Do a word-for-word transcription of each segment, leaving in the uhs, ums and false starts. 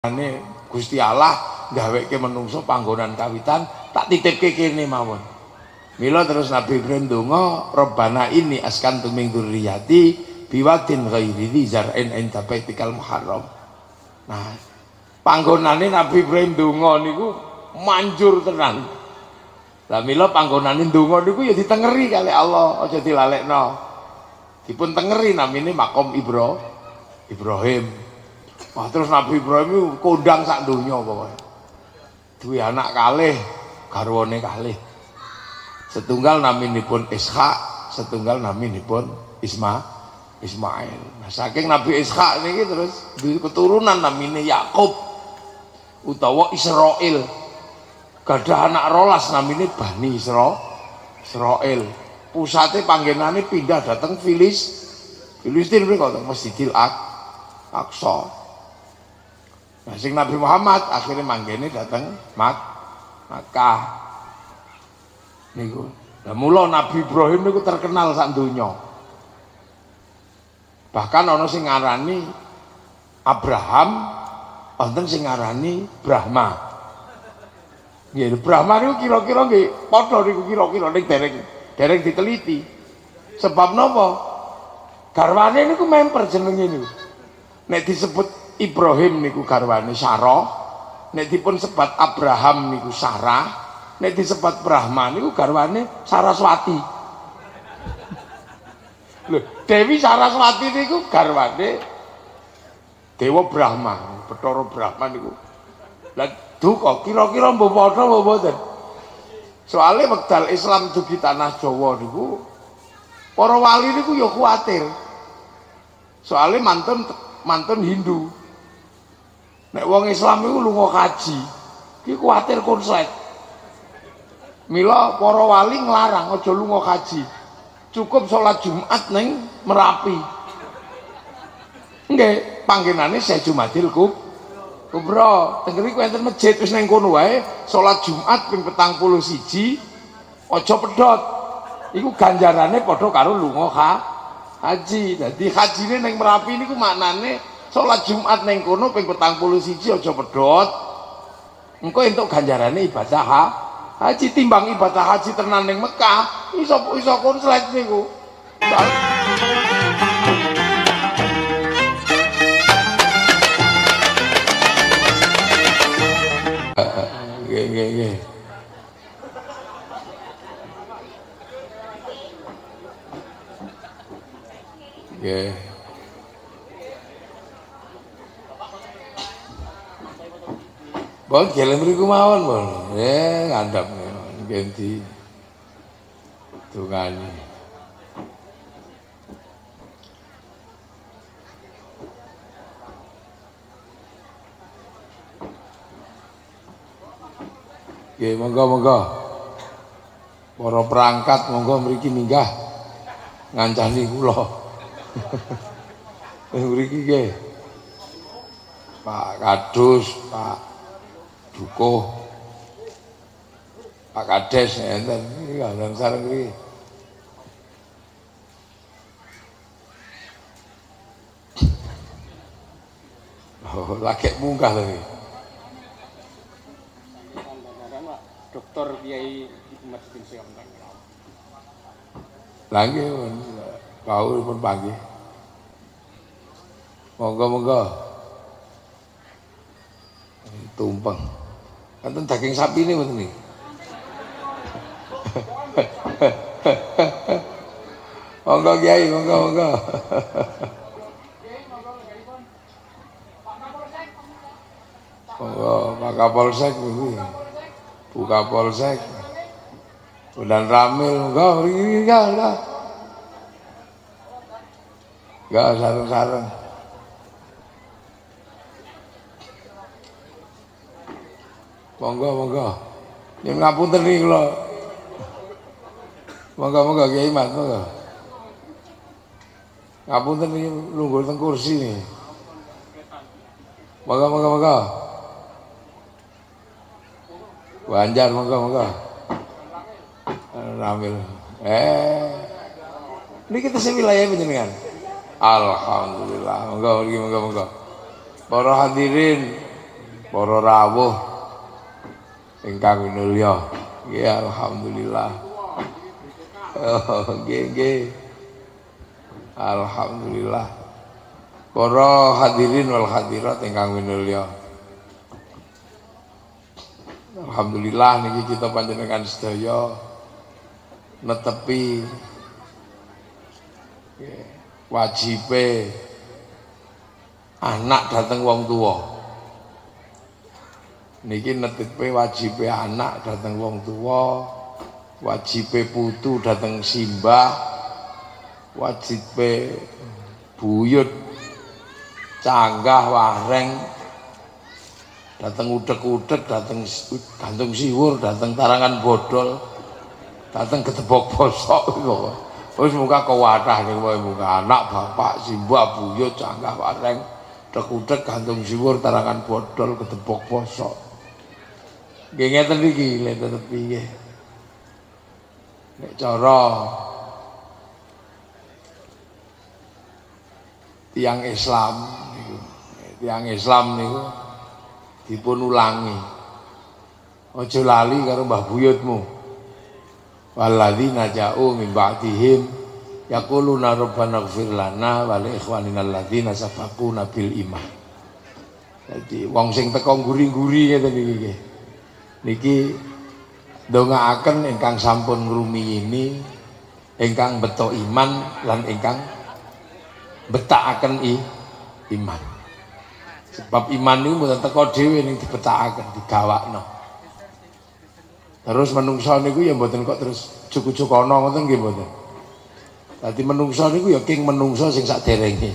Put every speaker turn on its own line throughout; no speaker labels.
Ane Gusti Allah gaweke menungso panggonan kawitan tak titipke kene mawon. Mila terus Nabi Ibrahim donga, Rabbana inni askantu min dzurriyyati biwadin ghairi dzi zar'in inda baitikal muharram. Nah, panggonane Nabi Ibrahim donga niku manjur tenan. Lah mila panggonane donga niku ya ditengeri kali Allah, aja dilalekno. Dipun tengeri namine makom Ibro Ibrahim. Wah, terus Nabi Ibrahim itu kondang sak donya pokoknya. Duwe anak kalih, garwane kalih. Setunggal naminipun Ishak, setunggal naminipun Isma Ismail. Nah, saking Nabi Ishak niki terus duwe keturunan namine Yakub utawa Israil. Gadah anak rolas namine Bani Isra Israil. Pusate panggenane pindah dateng Filis Filistin mriko teng Masjidil Aqsa. Nah, sing Nabi Muhammad akhirnya manggene datang Mak Makkah niku. Lah mula Nabi Ibrahim niku terkenal sak donya. Bahkan ana sing ngarani Abraham, wonten sing ngarani Brahma. Nggih, Brahma niku kira-kira nggih padha niku kira-kira ning dereng dereng diteliti. Sebab napa? Garwane niku memper jenenge niku. Nek disebut Ibrahim niku garwane Sarah, nek dipun sebat Abraham niku Sarah, nek disebat Brahma niku garwane Saraswati. Lho, Dewi Saraswati niku garwane Dewa Brahma, Bathara Brahma niku. Lah duka kira-kira mbok padha apa mboten? Soale wekdal Islam dugi tanah Jawa niku para wali niku ya kuwatir. Soale mantun mantun Hindu. Nek wong Islam iku lunga kaji, iki kuwatir konslet. Mila para wali nglarang aja lunga kaji. Cukup sholat Jumat ning Merapi. Nggih, panggenane Syekh Jumadil Kubra. Teng mriku enten masjid wis ning kono wae, sholat Jumat ping petang puluh siji aja pedhot. Iku ganjarane padha karo lunga haji. Dadi hajine ning Merapi niku maknane sholat Jumat neng kono ping petang puluh siji aja pedhot. Engko entuk ganjarane ibadah ha. Haji timbang ibadah haji tenan ning Mekah, iso iso konslet niku. Nggih nggih nggih. Nggih. Bon, jalan mriku mawon, Bon. Eh, ngandhap ganti tungane. Nggih, monggo-monggo. Para perangkat monggo mriki minggah ngancani kula. Mriki nggih. Pak Kadus, Pak Dukuh, Pak Kades enten iki kandhang sareng iki. Oh, lagi munggah lho iki.
Dokter Kiai Masjid Sing
Lagi kau pun pagi. Monggo-monggo. Tumpeng. Kanten daging sapi ini mboten niki. Monggo Kiai, monggo monggo. Monggo Pak Kapolsek niku. Bu Kapolsek. Bulan Ramil monggo mriki enggak. Enggak sareng-sareng. Monggo monggo. Nyuwun ngapunten niki kula. Monggo-monggo Kiai Mas monggo. Ngapunten niki lungguh teng kursi niki. Monggo-monggo monggo. Banjar monggo-monggo. Ramil. Eh. Niki tesih wilayah panjenengan. Alhamdulillah. Monggo mriki monggo-monggo. Para hadirin para rawuh ingkang minulya. Nggih alhamdulillah. Oh, nggih nggih. Alhamdulillah. Para hadirin wal hadirat ingkang minulya. Alhamdulillah niki kita panjenengan sedaya netepi wajibe anak dateng wong tua. Niki netepi wajibe anak dateng wong tua, wajibe putu dateng simbah, wajibe buyut canggah wareng dateng udek-udek, dateng gantung siwur, dateng tarangan bodol, dateng ketebok bosok kok. Wis muka kuwatah niku muka anak, bapak, simbah, buyut, canggah wareng, udek-udek, gantung siwur, tarangan bodol, ketebok bosok. Nggih ngeten iki lek tetep piye. Nek cara tiang Islam niku, tiang Islam niku dipun ulangi. Aja lali karo mbah buyutmu. Walladzina ja'u min ba'dihim yaquluna rabbana ighfir lana wa li ikhwanina alladzina sabaquna bil iman. Jadi wong sing teko nguri-nguri ngeten iki nggih. Niki ndongaaken ingkang sampun ngrumiyini, ingkang beto iman lan ingkang betakaken i iman. Sebab iman niku mboten teko dhewe ning dibetakaken, digawakno. Terus menungso niku ya mboten kok terus juk-juk ana ngoten nggih mboten. Dadi menungso niku ya king menungso sing saderenge.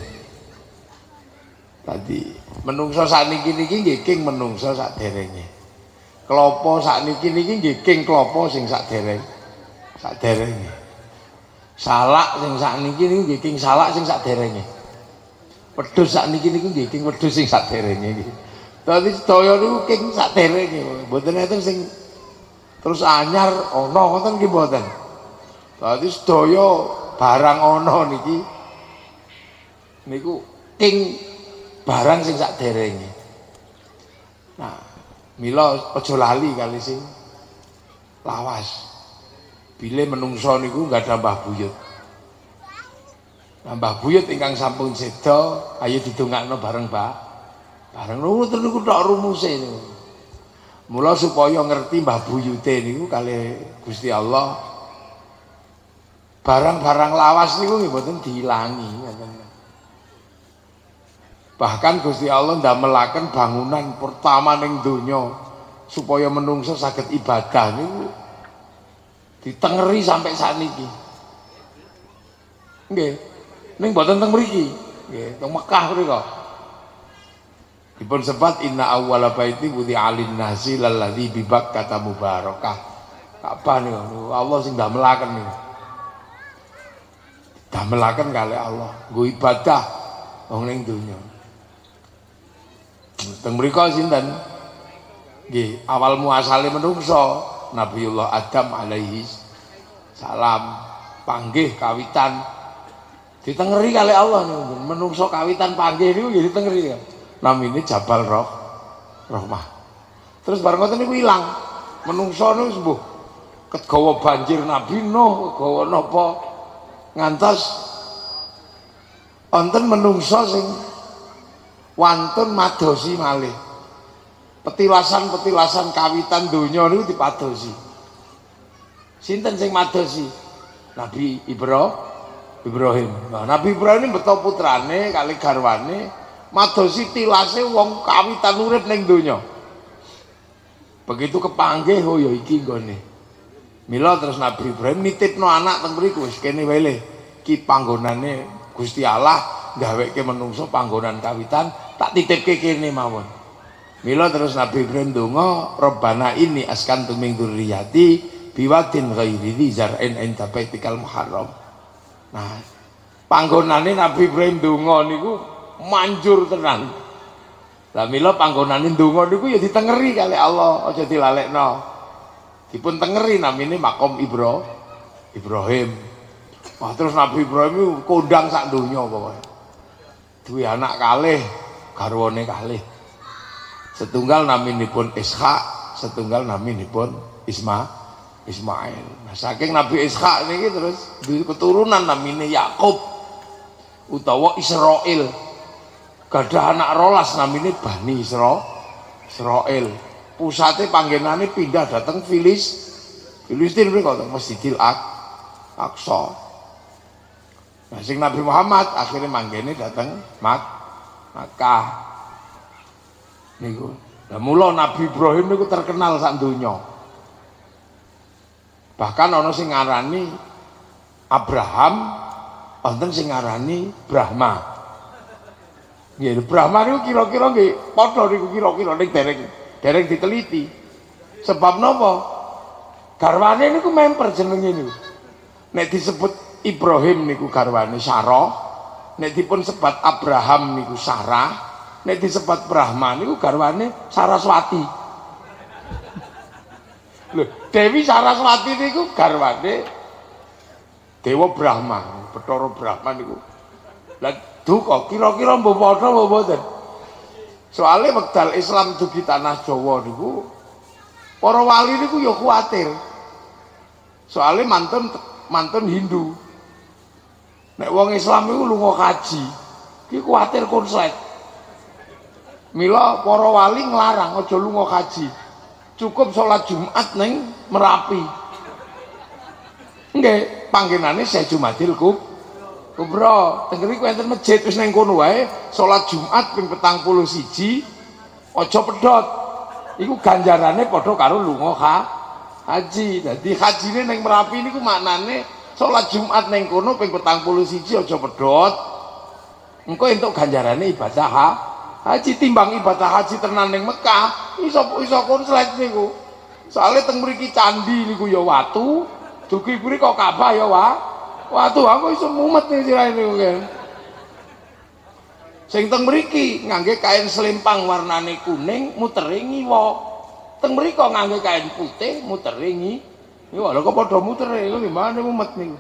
Dadi menungso sakniki niki nggih king menungso saderenge. Klopo sakniki niki nggih king klopo sing sadereng saderenge. Salak sing sakniki niku nggih king salak sing saderenge. Wedhus sakniki niku nggih king wedhus sing saderenge iki. Dadi sedaya niku king saderenge, mboten enten sing terus anyar ana ngoten nggih mboten. Dadi sedaya barang ana niki niku king barang sing saderenge. Nah, mila aja lali kali sing lawas. Bile menungso niku enggak ada mbah buyut. Nah, mbah buyut ingkang sampun seda, ayo didongakno bareng, Pak. Bareng ngoten niku tok rumuse niku. Mula supaya ngerti mbah buyute niku kali Gusti Allah. Barang-barang lawas niku nggih mboten diilangi ngoten. Bahkan Gusti Allah ndamelaken bangunan pertama ning donya supaya menungso saged ibadah niku ditengeri sampai sakniki. Nggih. Ning mboten teng mriki. Nggih, teng Mekah mriku. Dipun sebat inna awwala baiti wudi alin nasi lalladzi bi Bakkah mubarakah. Ka'bah niku Allah sing ndamelaken niku. Damelaken kalih Allah, nggo ibadah wong ning donya. Teng mriku sinten? Nggih, awal muasale menungso Nabiullah Adam alaihi salam panggih kawitan ditengeri kali Allah niku. Menungso kawitan panggih niku nggih ditengeri. Namine Jabal Roh Rahmah. Terus bareng ngoten niku ilang. Menungso niku sembuh. Kegawa banjir Nabi Nuh, kegawa napa ngantos wonten menungso sing wantun madosi malih. Petilasan-petilasan kawitan donya niku dipadosi. Sinten sing madosi? Nabi Ibrahim. Ibrahim. Nah, Nabi Ibrahim ini beto putrane kali garwane madosi tilase wong kawitan urip ning donya. Begitu kepanggih oh ya iki nggone. Mila terus Nabi Ibrahim nitipno anak teng mriku wis kene wae le. Ki panggonane Gusti Allah gaweke menungso panggonan kawitan tak titipke kene mawon. Mila terus Nabi Ibrahim donga, Rabbana inni askantu min dzurriyyati biwadin ghairi dzi zar'in inda baitikal muharram. Nah, panggonane Nabi Ibrahim donga niku manjur tenan. Lah mila panggonane donga niku ya ditengeri kali Allah, aja dilalekno. Dipun tengeri namine makom Ibro Ibrahim. Wah, terus Nabi Ibrahim itu kondang sak donya pokoke. Duwe anak kalih, garwane kalih. Setunggal naminipun Ishak, setunggal naminipun Isma Ismail. Nah, saking Nabi Ishak niki terus duwe keturunan namine Yakub utawa Israil. Gadah anak rolas namine Bani Isra Israil. Pusate panggenane pindah dateng Filis Filistin mriko teng Masjidil Aqsa. Nah, sing Nabi Muhammad akhirnya manggene dateng Mak Makkah. Niku. Lah mula Nabi Ibrahim niku terkenal sak donya. Bahkan ana sing ngarani Abraham, wonten sing ngarani Brahma. Nggih, Brahma niku kira-kira nggih padha niku kira-kira ning dereng dereng diteliti. Sebab napa? Garwane niku memper jenenge niku. Nek disebut Ibrahim niku garwane Sarah, nek dipun sebat Abraham niku Sarah, nek disebat Brahma niku garwane Saraswati. Lho, Dewi Saraswati niku garwane Dewa Brahma, Bathara Brahma niku. Lah duka kira-kira mbok padha apa mboten? Soale wekdal Islam dugi tanah Jawa niku para wali niku ya kuwatir. Soale mantun mantun Hindu. Nek wong Islam iku lunga kaji, iki kuwatir konslet. Mila para wali nglarang aja lunga kaji. Cukup sholat Jumat ning Merapi. Nggih, panggenane Syekh Jumadil Kubra. Teng mriku enten masjid wis ning kono wae, sholat Jumat ping petang puluh siji aja pedhot. Iku ganjarane padha karo lunga ka haji. Dadi hajine ning Merapi niku maknane sholat Jumat ning kono ping petang puluh siji aja pedhot. Engko entuk ganjarane ibadah ha. Haji timbang ibadah haji tenan ning Mekah iso iso konslet niku. Soale teng mriki candi niku ya watu, dugi mriki kok Ka'bah ya wa. Watu aku iso mumet ning sirahe niku kan. Sing teng mriki ngangge kain selempang warnane kuning mutere ngiwa. Teng mriki ngangge kain putih mutere ngi. Niku lho kok padha mutere lho gimana mumet niku.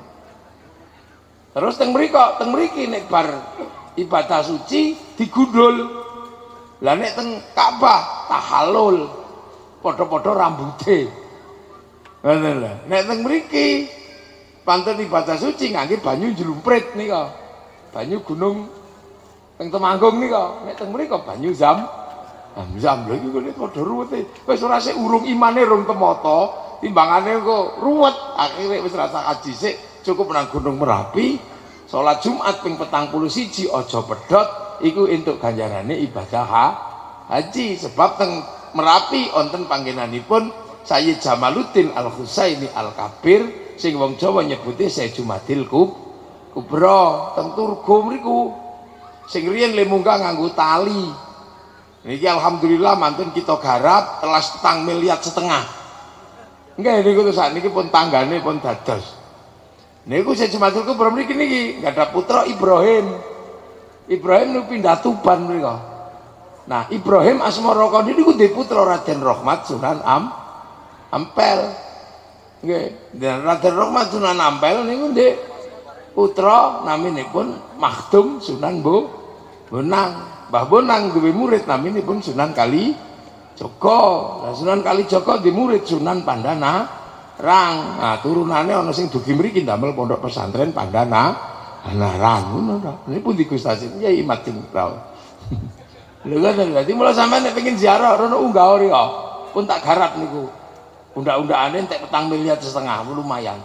Terus teng mriki teng mriki nek bar ibadah suci digundul. Lah nek teng Ka'bah tahallul padha-padha rambuté. Ngoten lho. Nek teng mriki pantun ibadah suci ngangge banyu jlumprit nika. Banyu gunung teng Temanggung nika. Nek teng mriki banyu zam zam lho iki kok padha ruwete. Wis ora sik urung imane rung temata, timbangane kok ruwet. Akhire wis rasa kaji sik cukup nang Gunung Merapi. Salat Jumat ping petang puluh siji aja pedhot. Iku entuk ganjarane ibadah ha, haji. Sebab teng Merapi wonten panggenanipun Sayyid Jamaluddin Al-Husaini Al-Kabir sing wong Jawa nyebuti Syekh Jumadil Kubra. Teng Turgo mriku sing riyen le munggah nganggo tali. Niki alhamdulillah mantun kita garap telas petang miliar setengah. Nggih niku terus sakniki pun tanggane pun dados. Niku Syekh Jumadil Kubra mriki niki gadah putra Ibrahim. Ibrahim nu pindah Tuban mriko. Nah, Ibrahim Asmaraka niku duwe putra Raden Rahmat Sunan Am Ampel. Nggih, dan Raden Rahmat Sunan Ampel niku ndek putra naminipun Makhdum Sunan Bo Bonang. Mbah Bonang duwe murid naminipun Sunan Kali Joko. Lah Sunan Kali Joko duwe murid Sunan Pandana Rang. Nah, turunane ana sing dugi mriki ndamel pondok pesantren Pandana Larang ngono ta. Niku pundi Gus Tasim? Ya Imatin Raul. Lho kan dadi mula sampean nek pengin ziarah rono unggah rika. Pun tak garap niku. Undak-undakane entek petang miliar setengah lumayan.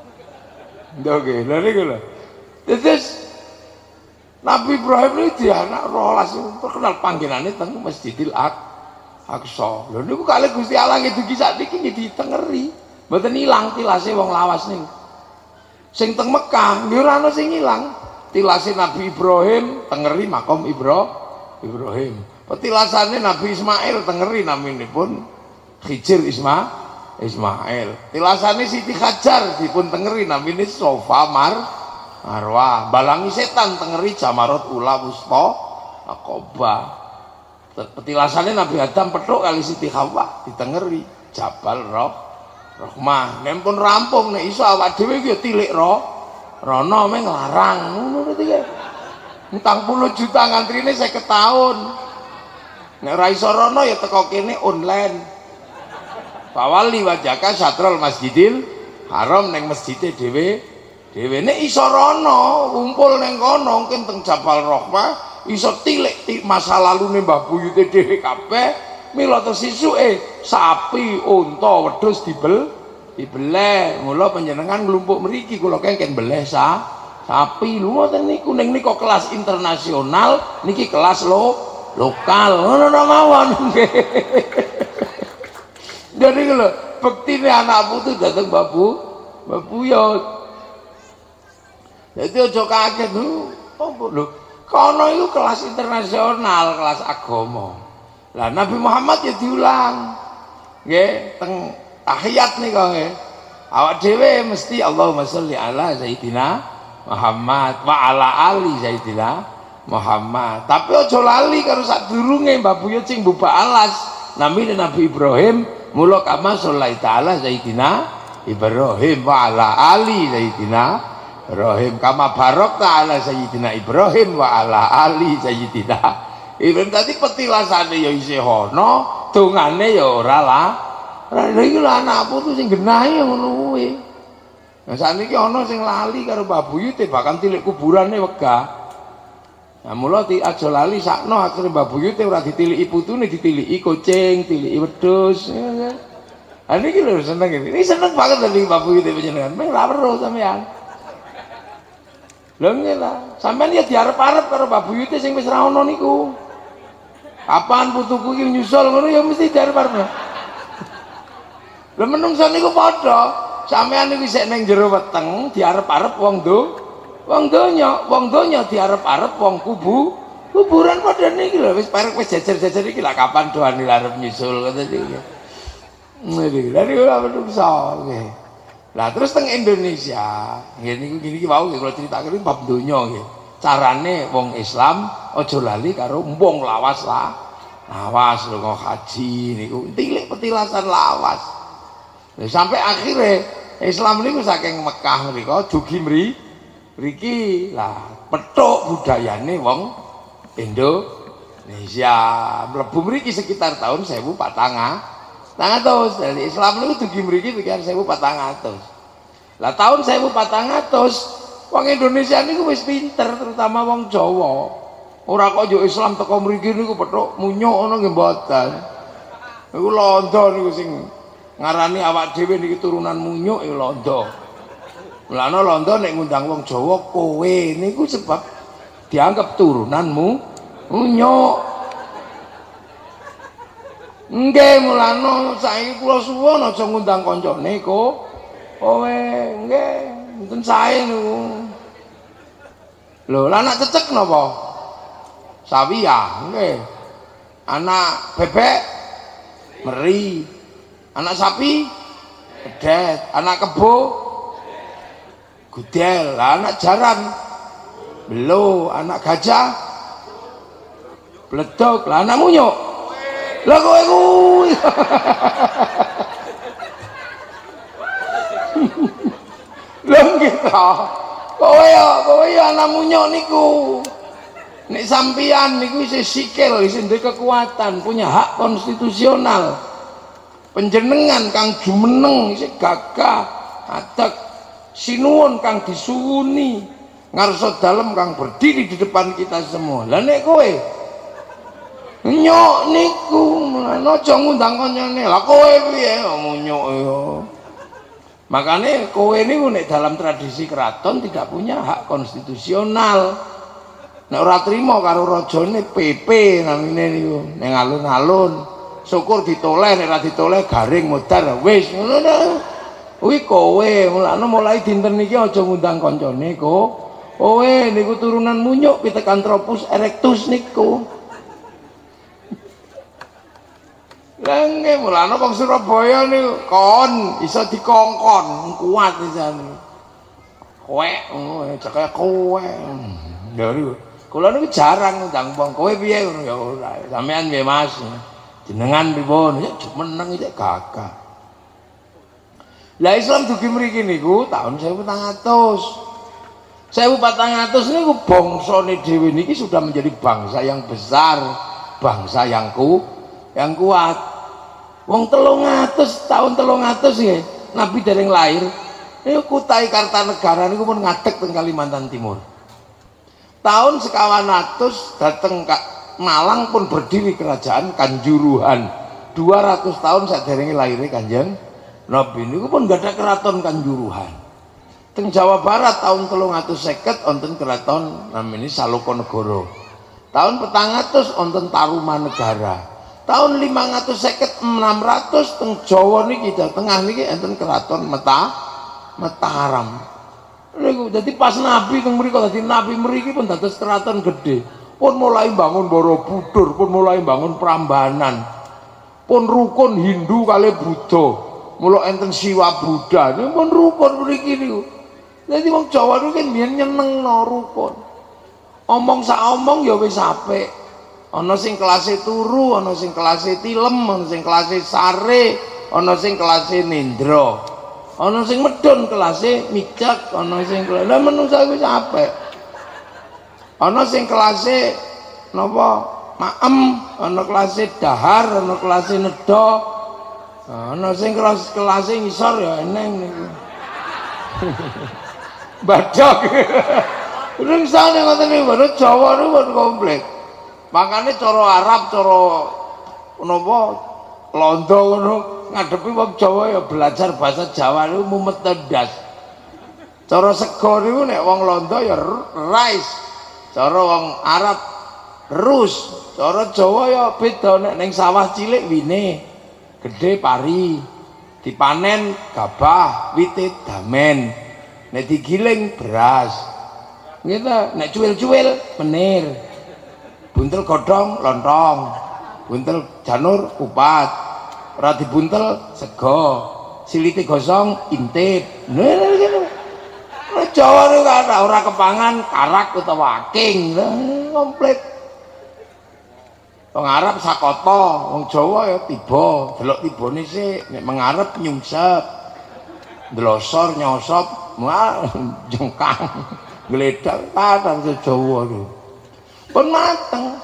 Nggih, lha niku lho. Terus Nabi Ibrahim iki anak rolas terkenal panggenane teng Masjidil Aqsa. Lho niku kalih Gusti Allah ngedugi sakniki ditengeri. Mboten ilang tilase wong lawas niku. Sing teng Mekah nggih ora ana sing ilang. Tilase Nabi Ibrahim tengeri makom Ibro Ibrahim. Petilasane Nabi Ismail tengeri naminipun Khidir Isma Ismail. Tilasane Siti Hajar dipun tengeri namine Sofa Mar Marwah. Balangi setan tengeri Jamarot Ula Wusta Aqaba. Petilasane Nabi Adam petuk kali Siti Hawa ditengeri Jabal Roh Rahmah. Nek pun rampung nek iso awak dhewe iki ya tilik ro rono meng larang ngono iki. Entang puluh juta ngantrine seket tahun. Nek ora iso rono ya teko kene online. Fawali wajaka satrul Masjidil Haram ning masjide dhewe dhewe. Nek iso rono kumpul ning kono mungkin teng Jabal Rahmah iso tilik masa lalune Mbah Buyute dhewe kabeh. Mila terus sisuke sapi, unta, wedhus dibel dibeleh. Mula panjenengan nglumpuk mriki kula kengken beleh sa sapi lho ngoten niku ning nika kelas internasional niki kelas lo lokal ngono mawon nggih. Jadi lho bektine anak putu dateng babu babuyut. Jadi aja kaget lho opo lho kono iku kelas internasional kelas agama. Lah Nabi Muhammad ya diulang nggih teng tahiyat nika nggih. Awak dhewe mesti Allahumma sholli ala Sayyidina Muhammad wa ala ali Sayyidina Muhammad. Tapi aja lali karo sadurunge Mbah Buyut sing mbubak alas namine Nabi Ibrahim mula kama sholli ta'ala Sayyidina Ibrahim wa ala ali Sayyidina Ibrahim kama barok ta'ala Sayyidina Ibrahim wa ala ali Sayyidina Ibrahim. Tadi petilasane ya isih ana, dongane ya ora lah. Lah iki lho anak putu sing genahe ngono kuwi. Nah saniki ana sing lali karo Mbah Buyut bahkan tilik kuburane wegah. Nah mula ti aja lali sakno akhire Mbah Buyut ora ditiliki putune ditiliki kucing, tiliki wedhus. Ha niki lho seneng iki. Ini seneng banget dari Mbah Buyut panjenengan. Meng ora weruh sampean. Lha ngene ta, sampean ya diarep-arep karo Mbah Buyut sing wis ra ono niku. Kapan putuku iki nyusul ngono ya mesti diarep-arep. Lha menungso niku padha, sampean niku isih ning jero weteng diarep-arep wong do, wong donya, wong donya diarep-arep wong kubu, kuburan padha niki lho wis parek wis jejer-jejer iki lah kapan doane arep nyusul ngoten iki. Nggih, lha niku ora menungso nggih. Lah terus teng Indonesia, nggih niku gini iki wau kula critakake bab donya nggih. Carane wong Islam aja lali karo wong lawas lah. Lawas lho kok haji niku tilik petilasan lawas. Nah, sampai akhirnya Islam niku saking Mekah mriko dugi mri mriki lah petuk budayane wong Indonesia. Mlebu mriki sekitar tahun seribu empat ratus. Dari Islam niku dugi mriki sekitar seribu empat ratus. Lah tahun seribu empat ratus wong Indonesia niku wis pinter terutama wong Jawa. Ora kok yo Islam teko mriki niku petuk munyuk ngono nggih mboten. Niku londo niku sing ngarani awak dhewe niki turunan munyuk ya londo. Mulane londo nek ngundang wong Jawa kowe niku sebab dianggap turunanmu munyuk. Nggih mulane saiki kula suwun aja ngundang kancane kok. Kowe nggih mboten sae niku. Lho, lah anak cecek napa? Sawi ya, nggih. Anak bebek meri. Anak sapi pedet, anak kebo gudel, anak jaran belo, anak gajah bledok, lah anak munyuk. Lah kowe kuwi. Lha kita. Kowe ya, kowe ya anak munyuk niku. Nek sampeyan niku isih sikil, isih duwe kekuatan, punya hak konstitusional. Penjenengan kang jumeneng isih gagah, adeg sinuwun kang disuwuni, ngarsa dalem kang berdiri di depan kita semua. Lah nek kowe nyok niku aja ngundang kancane. Lah kowe piye munyuk ya. Makanya kowe niku nek dalam tradisi keraton tidak punya hak konstitusional. Nek ora trima karo rajane P P namine niku ning alun-alun. Syukur ditoleh nek ora ditoleh garing modar wis ngono ta. Kuwi kowe mulane mulai dinten iki aja ngundang kancane kok. Kowe niku turunan munyuk Pithecanthropus erectus niku. Lah nggih mulane wong Surabaya niku kon iso dikongkon kuat pisan. Kowe ngono cekek kowe. Lha niku kula niku jarang ngundang wong kowe piye ngono ya ora. Sampean piye Mas? Jenengan pripun? Ya meneng iki gagah. Lah Islam dugi mriki niku tahun seribu empat ratus. seribu empat ratus niku bangsane dhewe niki sudah menjadi bangsa yang besar. bangsa yang ku yang kuat. Wong telung atus tahun telung atus ya Nabi dereng lahir. Niku Kutai Kartanegara niku pun ngadeg teng Kalimantan Timur. Tahun sekawan atus dateng Kak Malang pun berdiri kerajaan Kanjuruhan. dua ratus tahun saderenge lahirnya Kanjeng Nabi niku pun gak ada keraton Kanjuruhan. Teng Jawa Barat tahun telung atus seket wonten keraton namanya Salokonegoro. Tahun petang atus wonten Tarumanegara. Tahun lima ratus seket enam ratus teng Jawa niki tengah niki enten keraton Meta Mataram. Niku dadi pas Nabi teng mriku dadi Nabi mriki pun dados keraton gede. Pun mulai bangun Borobudur, pun mulai bangun Prambanan. Pun rukun Hindu kali Buddha. Mula enten Siwa Buddha. Niku pun rukun mriki niku. Dadi wong Jawa niku kan biyen nyenengno rukun. Omong sak omong ya wis apik. Ana sing kelase turu, ana sing kelase tilem, ana sing kelase sare, ana sing kelase nendra. Ana sing medun kelase mijak, ana sing kelase lha menungsa wis apik. Ana sing kelase napa maem, ana kelase dahar, ana kelase nedha. Ana sing kelase kelase ngisor ya eneng niku. Badhak. Ning sane ngoten niku baru Jawa niku komplit. Makanya cara Arab, cara napa Londo ngono ngadepi wong Jawa ya belajar bahasa Jawa niku mumet ndas. Cara sego niku nek wong Londo ya rice. Cara wong Arab rus. Cara Jawa ya beda nek ning sawah cilik wine, gede pari. Dipanen gabah, wite damen. Nek digiling beras. Gitu, nek cuwil-cuwil menir. Buntel godhong lontong, buntel janur kupat, ora dibuntel sego, silite gosong intip. Nah gitu. Jawa niku ora kepangan karak utawa aking, komplit. Wong Arab sakoto, wong Jawa ya tiba, delok tibane sik, nek mengarep nyungsep. Ndelosor nyosop, mah jengkang, gledak padang Jawa niku. Pun mateng.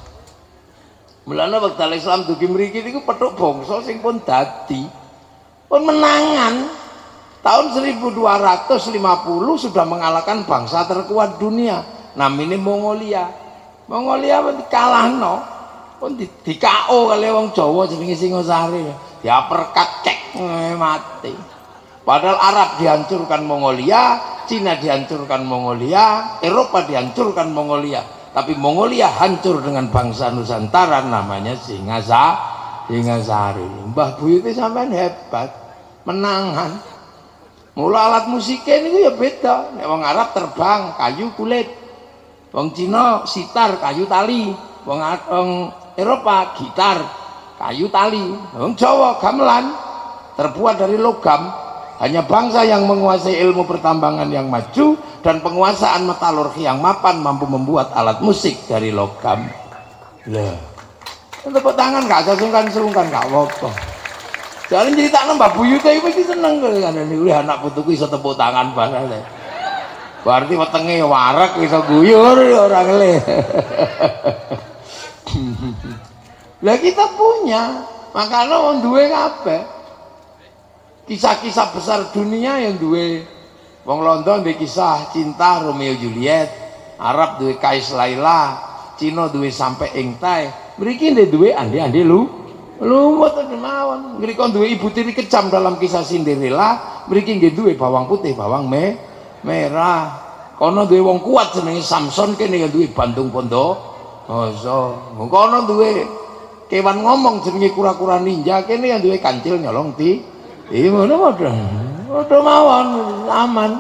Mulane wekdal Islam dugi mriki niku petuk bangsa sing pun dadi pun menangan. Tahun seribu dua ratus lima puluh sudah mengalahkan bangsa terkuat dunia namanya Mongolia. Mongolia pun dikalahno, pun di, di K O kali wong Jawa jenenge Singosari. Diaperkat cek mati. Padahal Arab dihancurkan Mongolia, Cina dihancurkan Mongolia, Eropa dihancurkan Mongolia. Tapi Mongolia hancur dengan bangsa Nusantara namanya Singasa, Singasari. Mbah Buyute sampean hebat, menangan. Mula alat musiknya ini ya beda. Nek wong Arab terbang kayu kulit, wong Cina sitar kayu tali, wong, wong Eropa gitar kayu tali, wong Jawa gamelan terbuat dari logam. Hanya bangsa yang menguasai ilmu pertambangan yang maju dan penguasaan metalurgi yang mapan mampu membuat alat musik dari logam. Lah, tepuk tangan gak sungkan-sungkan gak apa-apa. Jangan cerita Mbak Buyute iki seneng kan niku anak putuku iso tepuk tangan banget. Berarti wetenge wareg iso guyur ora ngelih. Lah kita punya, makanya wong duwe kabeh. Kisah-kisah besar dunia yang duwe wong London duwe kisah cinta Romeo Juliet, Arab duwe Kais Laila, Cina duwe Sampai Engtai, mriki ndek duwe ande-ande lu lumut mawon. Mriki duwe Ibu Tiri Kejam dalam kisah Cinderella, mriki nggih duwe bawang putih, bawang me merah. Kono duwe wong kuat jenenge Samson, kene ya duwe Bandung Pondo. Oh so, kono duwe kewan ngomong jenenge kura-kura ninja, kene yang duwe kancil nyolong ti. Iya mana wadah, wadah mawon aman.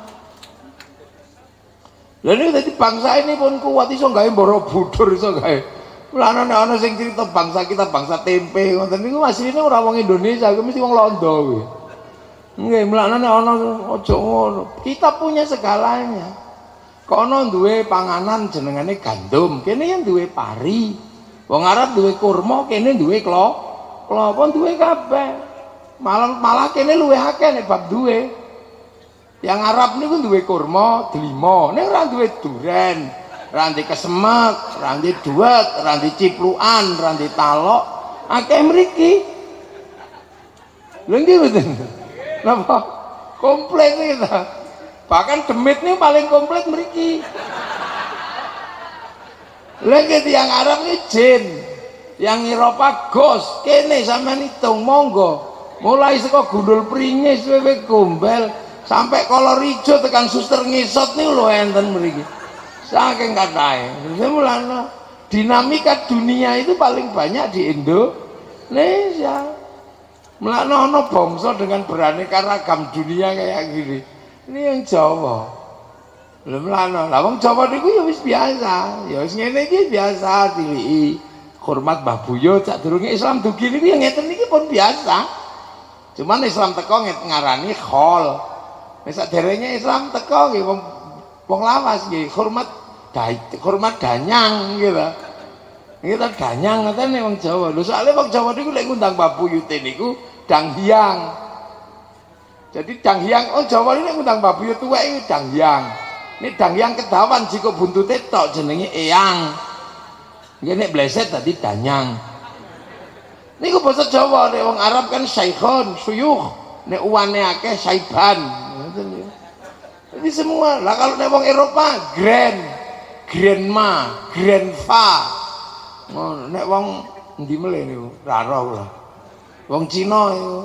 Lalu tadi bangsa ini pun kuat iso gawe Borobudur iso gawe. Mulane ana sing cerita bangsa kita bangsa tempe ngoten niku asline ora wong Indonesia, mesti wong Londo kuwi. Nggih, mulane ana aja ngono. Kita punya segalanya. Kono duwe panganan jenengane gandum, kene yang duwe pari. Wong Arab duwe kurma, kene duwe klo. Klapa duwe kabeh. Malah malah kene luwih akeh nek bab duwe. Yang Arab niku duwe kurma, delima, nek ora duwe duren. Randi kesemek, randi duet, randi cipluan, randi talok, akeh mriki. Lha nggih mboten. Napa? Komplit kita. Bahkan demit ini paling komplit mriki. Lha nggih tiyang Arab ini jin. Yang Eropa gos, kene sampean hitung monggo. Mulai saka gundul pringis wewe gombel sampai kolor ijo tekan suster ngisot nih lho enten mriki. Saking kathahe. Mulane dinamika dunia itu paling banyak di Indonesia. Mulane ana bangsa dengan beraneka ragam dunia kayak gini. Ini yang Jawa. Lha mulane lah wong Jawa niku ya wis biasa. Ya wis ngene iki biasa diliki. Hormat Mbah Buyo sak durunge Islam dugi niku ya ngeten niki pun biasa. Cuman Islam teko ngarani khol. Nek saderenge Islam teko nggih wong wong lawas nggih hormat dai, hormat danyang nggih lho. Nggih ta danyang ngoten nek wong Jawa. Lho soalé wong Jawa niku lek ngundang Mbah Buyute niku danghyang. Jadi danghyang oh Jawa niku ngundang Mbah Buyut tuwek iki danghyang. Nek danghyang kedawan jika buntute tok jenenge eyang. Nggih nek bleset tadi danyang. Niku basa Jawa, nek wong Arab kan syaikhun, syuyukh, nek uwane akeh saiban. Ngoten ya. Jadi semua. Lah kalau nek wong Eropa grand, grandma, grandpa. Ngono nek wong endi mele niku? Ra roh lah. Wong Cina iku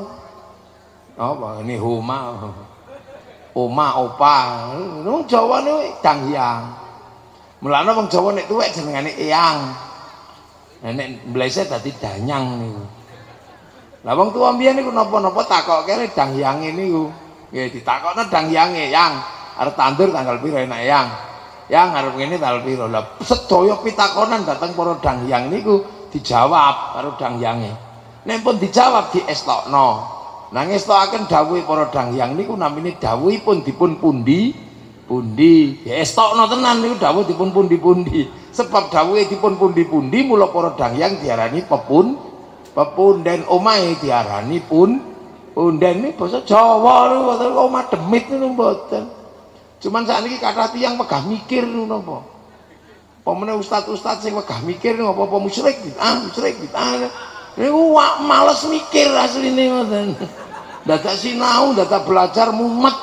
apa ini huma. Oma, opa. Wong Jawa niku danghyang. Mulane wong Jawa nek tuwek jenengane eyang. Nek mbleset dadi danyang niku. Lah wong tuwa mbiyen niku napa-napa takokke dangyange niku. Nggih ditakokno dangyange, "Yang, arep tandur tanggal piro enak Yang? Yang arep ngene tanggal piro?" Lah sedaya pitakonan dateng para dangyang niku dijawab karo dangyange. Nek pun dijawab diestokno. Nah ngestokaken dawuhe para dangyang niku namine dawuhipun dipun pundi pundi ya estokno tenan niku dawuh dipun pundi-pundi. Sebab dawuhe dipun pundi-pundi mula para dangyang diarani pepun pepunden, omahe diarani pun punden. Ini basa Jawa lho, boten omah demit niku mboten. Cuman sakniki kathah tiyang megah mikir niku napa. Apa meneh ustaz-ustaz sing megah mikir niku apa-apa musyrik bid'ah, musyrik bid'ah. Niku males mikir asline ngoten. Dadak sinau, dadak belajar mumet.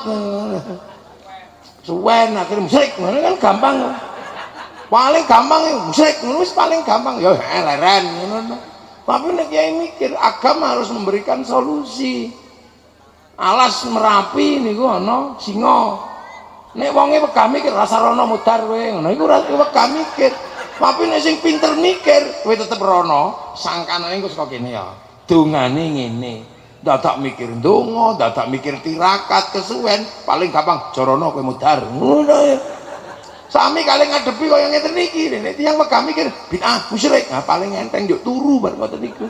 Suwen akhirnya musyrik, ngono kan gampang. Paling gampang ya musyrik, ngono wis paling gampang. Ya leren ngono. Tapi nek kiai mikir agama harus memberikan solusi. Alas Merapi niku ana singa. Nek wonge wegah mikir rasa rono mudar kowe, ngono iku ora wegah mikir. Tapi nek sing pinter mikir, kowe tetep rono, sangkanane engko saka kene ya. Dongane ngene. Dadak mikir ndonga, dadak mikir tirakat kesuwen, paling gampang jorono kowe mudar. Ngono ya. Sami kali ngadepi kaya ngeten iki, nek tiyang megah mikir bid'ah, musyrik, nah paling enteng yo turu bar ngoten niku.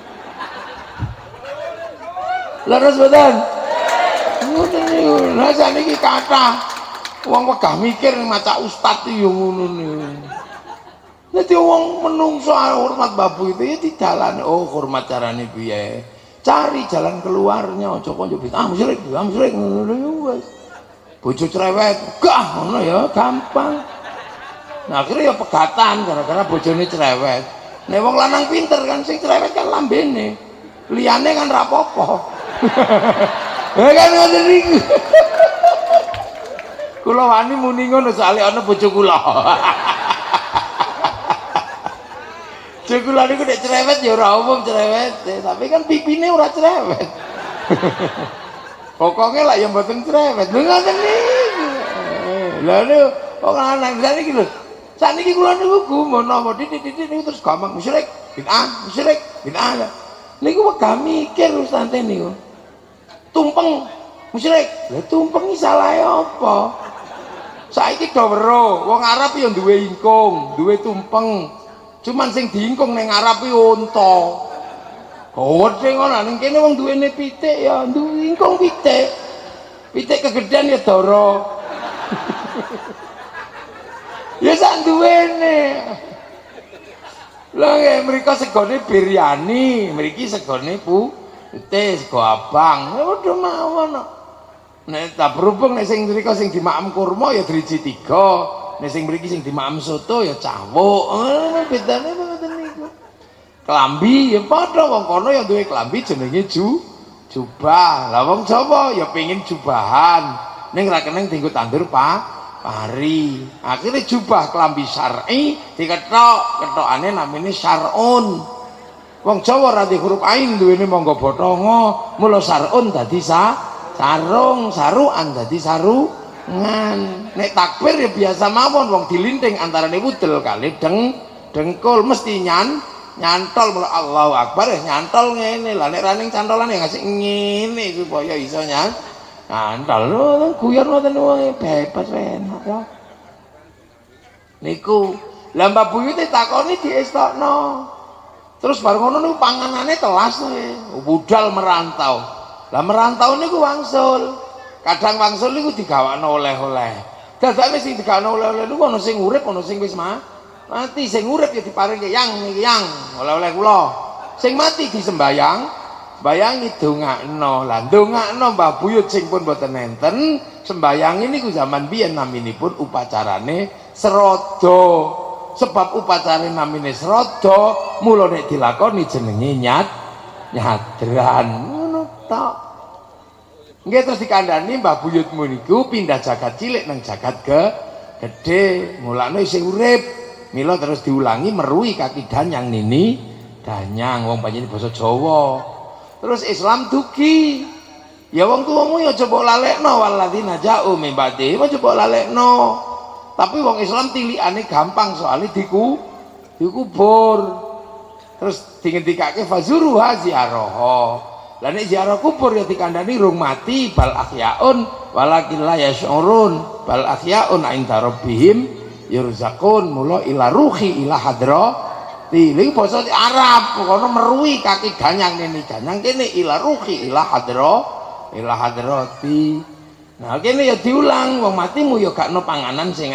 Leres mboten? Ngoten niku. Lah saniki kathah wong megah mikir maca ustaz yo ngono niku. Dadi wong menungso hormat babu itu ya dijalani, oh hormat carane piye? Cari jalan keluarnya, aja kok ah musyrik, ah musyrik ngono ya wis. Bojo cerewet, gah ngono ya gampang. Nah akhirnya ya pegatan gara-gara bojone cerewet. Nek wong lanang pinter kan sing cerewet kan lambene. Liyane kan ra apa-apa. Ya kan ngoten niku. Kula wani muni ngono soalé ana bojo kula. Bojo kula niku nek cerewet ya ora umum cerewet, tapi kan pipine ora cerewet. Pokoke lak ya mboten cerewet. Lho ngoten niku. Lha niku kok lanang iki lho. Saniki kula niku gumun napa titik-titik niku terus gampang musyrik, bid'ah, musyrik, bid'ah. Niku wegah mikir ustaze niku. Tumpeng musyrik. Lah tumpeng iki salahe apa? Saiki do weruh, wong Arab ya duwe ingkung, duwe tumpeng. Cuman sing diingkung ning Arab iki unta. Gede ngono ning kene wong duwene pitik ya duwe ingkung pitik. Pitik kegedean ya dara. Ya sak duwene. Lah nggih mriko segone biryani, mriki segone putih, sego abang. Ya padha mawon. Nek tak berhubung nek sing mriko sing dimakem kurma ya driji tiga, Nek sing mriki sing dimaem soto ya cawuk. Eh, bedane ngoten niku. Klambi ya padha wong kono ya duwe klambi jenenge ju jubah. Lah wong Jawa ya pengin jubahan. Ning ra keneng dienggo tandur pa pari. Akhire jubah klambi syar'i diketok, ketokane namine syar'un. Wong Jawa ra di huruf ain duwene mangga bathanga, mula syar'un dadi sa sarung, saruan dadi sarungan. Nek takbir ya biasa mawon wong dilinting antarane wudel kali deng dengkul mesti nyan nyantol mula Allahu Akbar ya nyantol ngene. Lah nek raning cantolan ya ngasih ngene supaya iso nyan nyantol. Lho guyon ngoten wae bebas enak ya. Niku lah Mbak Buyut takoni diestokno. Terus bareng ngono niku panganane telas e, budal merantau. Lah merantau niku wangsul. Kadang wangsul niku digawakno oleh-oleh. Dadane sing digawakno oleh-oleh niku ana sing urip, ana sing wis mati. Sing urip ya diparingi yang niki yang oleh-oleh kula. Sing mati disembayang, bayangi dongakno. Lah dongakno Mbah Buyut sing pun boten enten, sembayang niku zaman biyen naminipun upacarane serodo. Sebab upacara namine serodo mula nek dilakoni jenenge nyat nyadran ngono tok. Nggih terus dikandani Mbah Buyutmu niku pindah jagat cilik nang jagat ke gede, mulane isih urip. Mila terus diulangi merui kaki danyang nini danyang wong panjenengan basa Jawa. Terus Islam dugi. Ya wong tuwamu ya coba lalekno walladzina ja'u min ba'di, coba lalekno. Tapi wong Islam tilikane gampang soalnya diku dikubur. Terus dingendikake fazuruha ziaraha. Lah nek ziarah kubur ya dikandani rung mati bal ahyaun walakin la yash'urun bal ahyaun inda rabbihim yurzaqun mula ila ruhi ila hadra. Iki basa Arab kono merui kaki ganyang nene ganyang kene ila ruhi ila hadra ila hadrati. Nah kene ya diulang wong matimu ya gak no panganan sing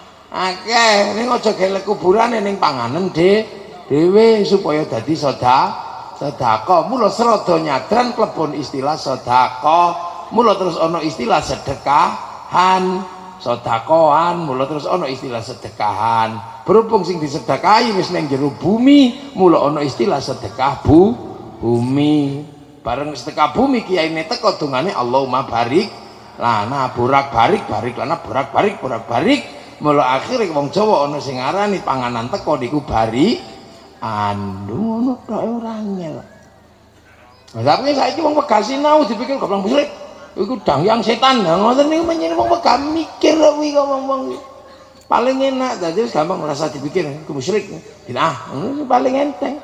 akeh. Ning aja gelek kuburane ning panganan de dhewe supaya dadi sedekah. Sedekah mula serodo nyadran klebon istilah sedekah. Mula terus ana istilah sedekahan, sedekahan, mula terus ana istilah sedekahan. Berhubung sing disedekahi wis ning jero bumi, mula ana istilah sedekah bu bumi. Bareng sedekah bumi kiyaine teko dongane Allahumma barik lana burak barik barik lana burak barik burak barik. Mula akhire wong Jawa ana sing ngarani panganan teko niku bari andu ngono tok ora angel. Lah tapi saiki wong wegah sinau dipikir goblok musyrik. Iku dangyang setan. Lah ngoten niku menyen wong wegah mikir kok kuwi ngomong-ngomong. Paling enak dadi gampang merasa dipikir iku musyrik. Bid'ah. Ngono paling enteng.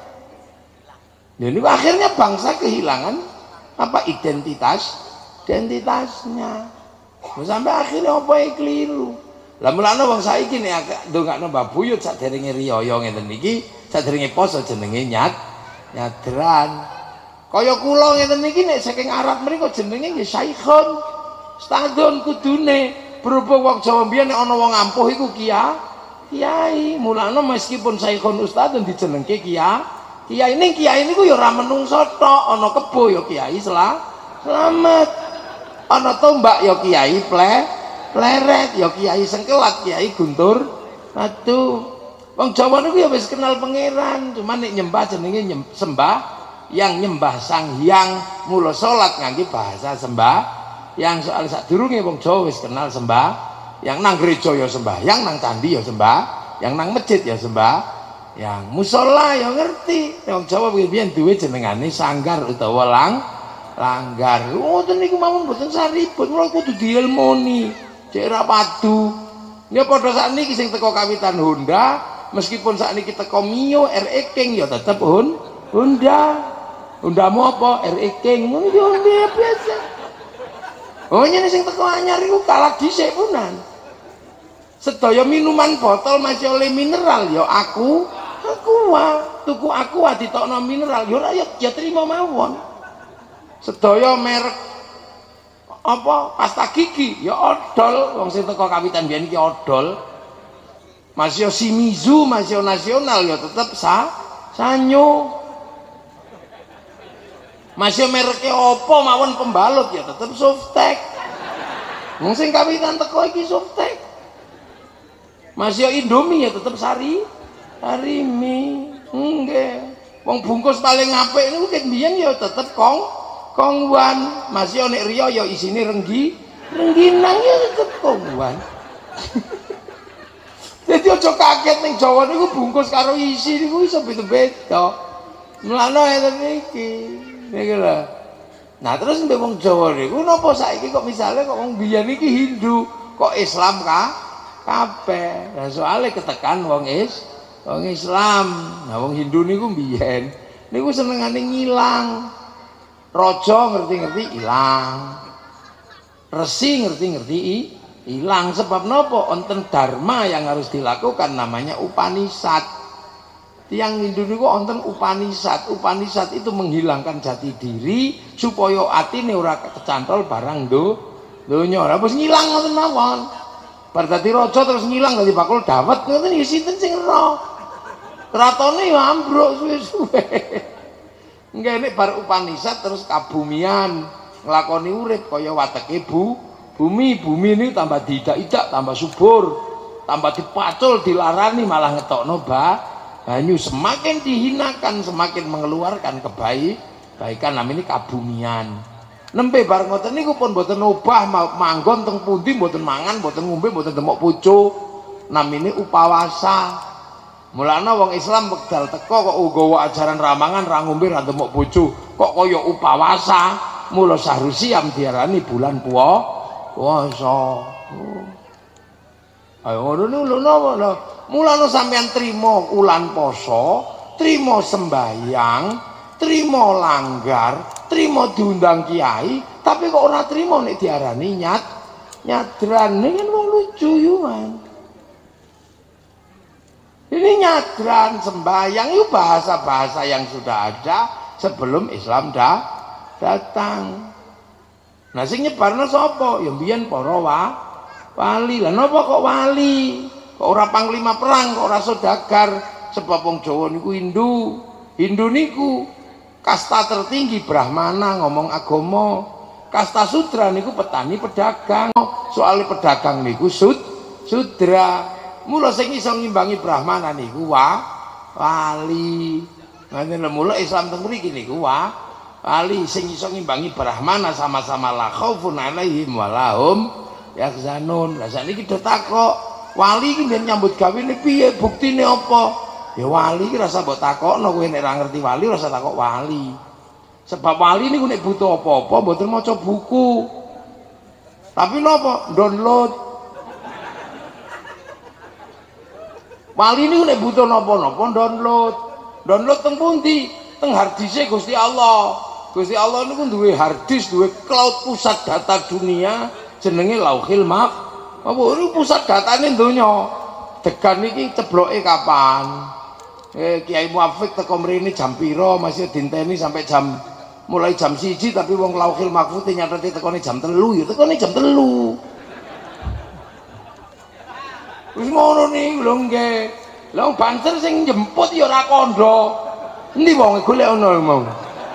Jadi akhirnya bangsa kehilangan apa identitas identitasnya. Sampai akhirnya apa yang keliru. Lah mulane wong saiki nek ndongakno Mbah Buyut saderenge riyaya ngeten iki, saderenge poso jenenge nyat nyadran. Kaya kula ngeten iki nek saking Arab mriku jenenge nggih Saikhun. Stadon kudune berhubung wong Jawa mbiyen nek ana wong ampuh iku kiai. Kiai, mulane meskipun Saikhun Ustadz dijenengke kiai. Kiai ning kiai niku ya ora menungso tok, ana kebo ya kiai selamat. Ana tombak ya kiai ple pleret ya kiai sengkelat kiai guntur aduh wong Jawa niku ya wis kenal pangeran cuman nek nyembah jenenge nyem, sembah yang nyembah Sang Hyang mula salat ngangge bahasa sembah yang soal sadurunge wong Jawa wis kenal sembah yang nang gereja ya sembah yang nang candi ya sembah yang nang masjid ya sembah yang musola ya ngerti wong Jawa biyen duwe jenengane sanggar utawa lang langgar. Ngoten niku mawon mboten saribut, kula kudu diilmoni. Cek ra padu. Ya padha sakniki sing teko kawitan Honda, meskipun sakniki teko Mio R E King ya tetep Hon Honda. Hondamu apa? R E King. Ngono iki Honda biasa. Oh nyene sing teko anyar iku kalah dhisik punan. Sedaya minuman botol masih oleh mineral ya aku, aku wae tuku aku wae ditokno mineral ya ora ya trimo mawon. Sedaya merek apa pasta gigi ya odol wong sing teko kawitan biyen iki odol. Masih Shimizu, masih nasional ya tetep sa sanyo. Masih mereknya apa mawon pembalut ya tetep Softtek. Wong sing kawitan teko iki Softtek. Masih Indomie ya tetep sari sarimi. Nggih. Wong bungkus paling apik niku ket mbiyen ya tetep kong kongwan. Masih nek riyo ya isine renggi rengginang ya tetep kongwan. Jadi aja kaget ning Jawa niku bungkus karo isi niku iso beda-beda. Mulane ngeten iki. Niki lho. Nah terus mbek wong Jawa niku napa saiki kok misale kok wong biyen iki Hindu, kok Islam ka kabeh. Lah soalé ketekan wong is wong Islam. Nah wong Hindu niku mbiyen niku senengane ngilang. Raja ngerti-ngerti ilang. Resi ngerti-ngerti ilang. Sebab napa? Wonten dharma yang harus dilakukan namanya Upanishad. Tiang Hindu niku wonten Upanishad. Upanishad itu menghilangkan jati diri supaya atine ora kecantol barang do donya. Lah wis ngilang ngoten mawon. Bar dadi raja terus ngilang dadi bakul dawet ngoten iki sinten sing ero? Kratone ya ambruk suwe-suwe. Nggih nek bar Upanishad terus kabumian nglakoni urip kaya wateke bu bumi. Bumi ini tambah diidak-idak, tambah subur, tambah dipacul, dilarani malah ngetokno ba banyu. Semakin dihinakan semakin mengeluarkan kebaikan, namanya kabumian. Nembe bar ngoten niku pun mboten obah manggon teng pundi, mboten mangan, mboten ngombe, mboten demok pucuk. Namine upawasa. Mulane wong Islam wekdal teko kok nggawa ajaran ramangan ra ngombe ra demok bojo, kok kaya upawasa. Mula Sahrusiam diarani bulan puasa. Ayo ngono lho napa lho. Mulane sampeyan trima ulan poso, trima sembayang, trima langgar, trima diundang kiai, tapi kok ora trima nek diarani nyat nyadran. Ini kan wong lucu yo kan. Ini nyadran, sembahyang itu bahasa-bahasa yang sudah ada sebelum Islam dah datang. Nah sing nyebarno sapa? Ya mbiyen para wa, wali. Lah napa kok wali? Kok ora panglima perang, kok ora saudagar? Sebab wong Jawa niku Hindu. Hindu niku kasta tertinggi Brahmana ngomong agama. Kasta Sudra niku petani pedagang. Soalnya pedagang niku sud Sudra. Mula sing iso ngimbangi Brahmana niku wa wali. Ngene mula Islam teng mriki niku wa wali sing iso ngimbangi Brahmana sama-sama la khaufun alaihim wa lahum yahzanun. Lah sakniki do takok, wali iki mben nyambut gawene piye, buktine apa? Ya wali iki rasa mbok takokno, kowe nek ora ngerti wali rasa takok wali. Sebab wali niku nek butuh apa-apa mboten maca buku. Tapi napa? Download. Wali ini nek butuh napa-napa download. Download teng pundi? Teng harddiske Gusti Allah. Gusti Allah niku duwe harddisk, duwe cloud pusat data dunia jenenge Lauhil Mahfuz. Apa niku pusat datane donya. Degan iki cebloke kapan? Eh Kiai Muafik teko mrene jam pira? Masih dinteni sampai jam mulai jam siji tapi wong Lauhil Mahfuz nyateti tekone jam telu ya tekone jam telu. Wis ngono niku lho nggih. Lah banser sing jemput ya ora kandha. Endi wong golek ana mau.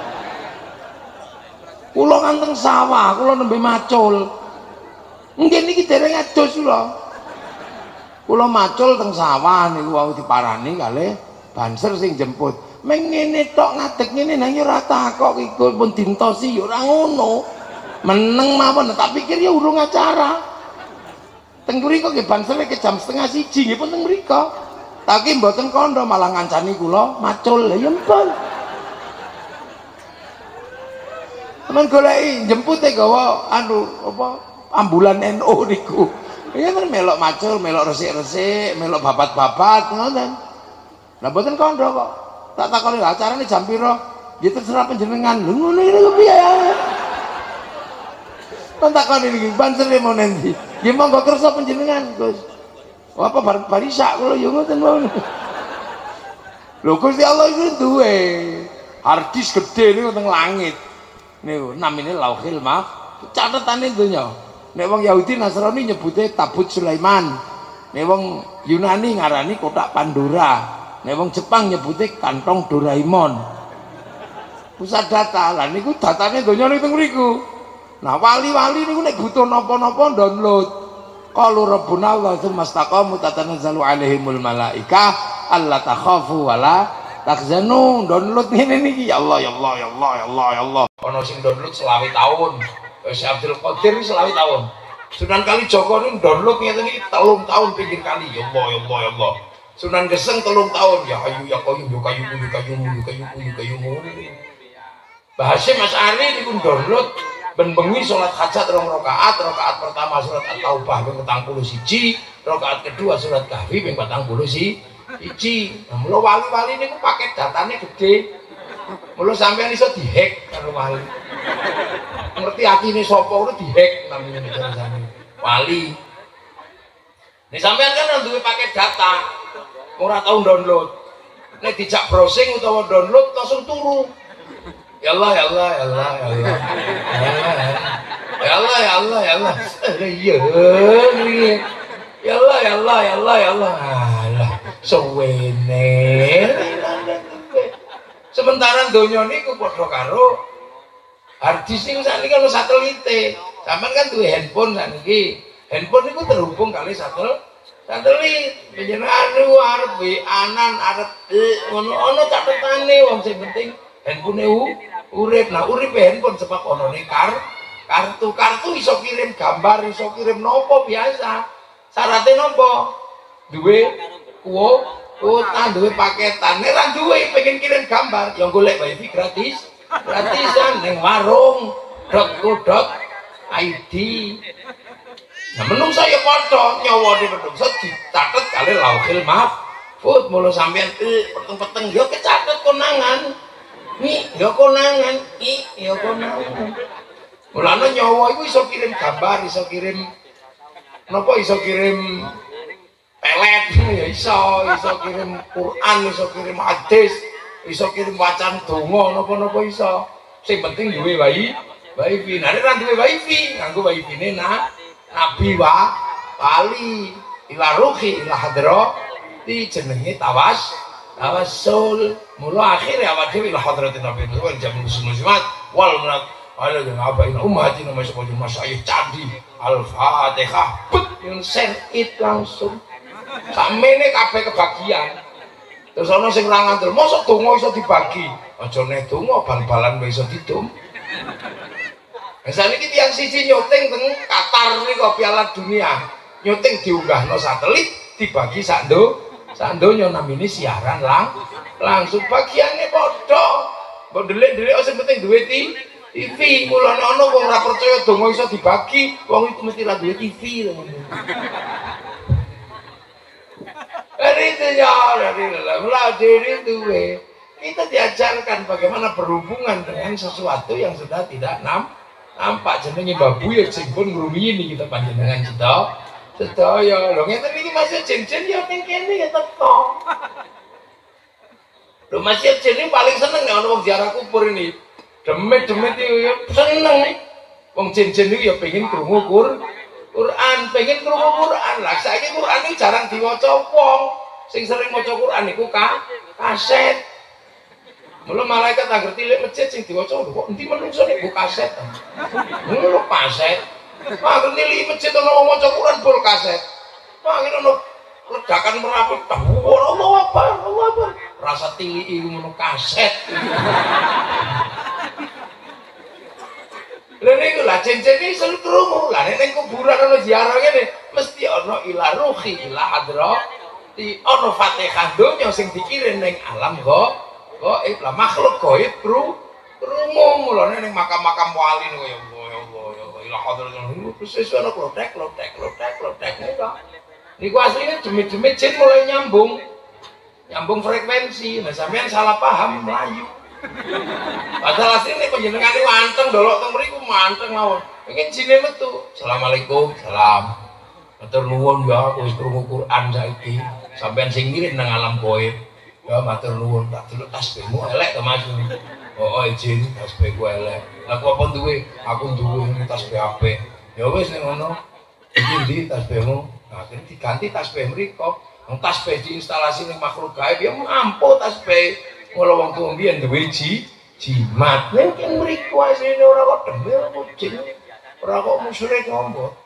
Kula kan teng sawah, kula nembe macul. Nggih niki dereng adus kula. Kula macul teng sawah niku wau diparani kalih banser sing jemput. Meng ngene tok ngadeg ngene nang ya ora takok iku pun dintosi ya ora ngono. Meneng mawon tak pikir ya urung acara. Teng mriko nggih bangsere ke jam setengah siji nggih pun teng mriko. Tapi mboten kandha malah ngancani kula macul. Lah ya mpun. Temen goleki jempute gawa anu apa ambulan N U niku. Ya kan melok macul, melok resik-resik, melok babat-babat ngoten. Lah mboten kandha kok. Tak takoni acarane jam pira? Ya terserah panjenengan. Lho ngono iki piye ya? Kon takoni iki bansere mau nendi? Nggih monggo kersa panjenengan, Gus. Apa bar barisa kula ya ngoten mawon. Lho Gusti Allah iku duwe harddisk gedhe niku teng langit. Niku namine Lauhil Mahfuz. Catetane donya. Nek wong Yahudi Nasrani nyebute Tabut Sulaiman. Nek wong Yunani ngarani kotak Pandora. Nek wong Jepang nyebute kantong Doraemon. Pusat data. Lah niku datane donya niku teng mriku. Nah wali-wali niku nek butuh napa-napa download. qalu rabbuna Allah tsumma istaqamu tatanazzalu alaihimul malaikah alla takhafu wala takzanu. Download ngene niki ya Allah ya Allah ya Allah ya Allah ya Allah. Ono sing download selawe tahun. Wis Abdul Qadir selawe tahun. Sunan Kalijaga niku download ngene iki telung tahun pinggir kali. Ya Allah ya Allah ya Allah. Sunan Geseng telung tahun. Ya ayu ya qayyum ya qayyum ya qayyum ya qayyum ya qayyum. Bahasa Mas Ari niku download ben bengi salat hajat rong rakaat, rakaat pertama surat At-Taubah ping petang puluh siji, rakaat kedua surat Kahfi ping patang puluh siji. Nah, mula wali-wali niku paket datane gede. Mula sampean iso dihack karo wali. Ngerti atine sapa ora dihack namanya bicarane wali. Nek sampean kan duwe paket data, ora tau download. Nek dijak browsing utawa download langsung turu. Ya Allah ya Allah ya Allah ya Allah. Ya Allah ya Allah ya Allah. Iya. Ya Allah ya Allah ya Allah ya Allah. Alah, suwene. Sementara donya niku padha karo harddisk niku sakniki ono satelite. Sampeyan kan duwe handphone sakniki. Handphone niku terhubung kali satelit. Satelit panjenengan niku arep W A-an arep ngono ono catetane wong sing penting handphone urip. Nah urip handphone sebab ono ning kar kartu kartu iso kirim gambar, iso kirim nopo biasa. Syaratnya nopo? Duwe kuo kuota, duwe paketan. Nek ra duwe pengen kirim gambar, yang golek wifi gratis. Gratisan ning warung dot I D. Nah menungso ya padha nyawane menungso dicatet kali Lauhil Mahfuz. Mula sampean eh peteng-peteng ya kecatet konangan. Nih, ya konangan, ih, ya konangan. Mulane nyawa iku iso kirim gambar, iso kirim napa iso kirim pelet ya iso, iso kirim Quran, iso kirim hadis, iso kirim wacan donga napa-napa iso. Sing penting duwe wifi, wifi. Nah nek ra duwe wifi, nganggo wifi-ne nah Nabi wa wali ila ruhi ila hadra di jenenge tawas tawassul. Mula akhir ya awake dhewe ila hadratin Nabi wal jamu muslimat wal munat ala yang apa ini umat ini masuk ke masyayikh candi Al-Fatihah bet yang senit langsung samene kabeh kebagian. Terus ana sing ra ngandel mosok donga iso dibagi, aja nek donga bal-balan iso didum. Saniki tiyang siji nyuting teng Qatar nika Piala Dunia, nyuting diunggahno satelit dibagi sak ndo sak donya namine siaran lang langsung bagiannya padha. Mbok delik-delik sing penting duwe T V. Mulane ana wong ora percaya donga iso dibagi, wong itu mesti ra duwe T V lho. Dari itu ya, dari lah diri duwe. Kita diajarkan bagaimana berhubungan dengan sesuatu yang sudah tidak nam nampak. Jenenge babu ya sing pun ngrumiyini kita panjenengan cita. Sedaya lho ngeten iki masih jen-jen ya ning kene ya teko. Lho masih jen paling seneng nek ana wong ziarah kubur ini. Demit-demit ya seneng nih. Wong jen-jen iki ya pengen krungu Quran, pengen krungu Quran. Lah saiki Quran iki jarang diwaca wong. Sing sering maca Quran niku ka kaset. Mula malaikat angger tilik masjid sing diwaca lho kok endi menungso nek bu kaset. Ngono kaset. Angger tilik masjid ana wong maca Quran bol kaset. Angger ono ledakan merapi. Allah apa? Allah apa? Rasa tilik iku ngono kaset. Lha niku lah jen-jene iso krungu. Lah nek ning kuburan ana ziarah ngene mesti ana ila ruhi ila hadra. Di ana Fatihah donya sing dikirim ning alam kok. Gaib lah makhluk gaib bro krungu. Mulane ning makam-makam wali niku ya Allah ya Allah ya Allah ila hadratul terus ana klotek klotek klotek klotek niku. Niku asline demit-demit jin mulai nyambung. Nyambung frekuensi. Nah sampean salah paham mlayu. Padahal asline panjenengane wanteng dolok teng mriku manteng mawon. Pengen jine metu. Assalamualaikum. Salam. Matur nuwun ya wis krungu Quran saiki. Sampean sing ngirim nang alam gaib. Ya matur nuwun tak delok tasbihmu elek to Mas. Oh izin tasbihku elek. Lah kok apa duwe? Aku duwe tasbih apik. Ya wis ning ngono. Iki ndi tasbihmu? Nah, diganti tasbih mriko. Wong tasbih diinstalasi ning makhluk gaib ya mampu tasbih. Mula wong tuwa mbiyen duwe ji jimat. Nek mriko asline ora kok demel kok jin. Ora kok musyrik ngombot.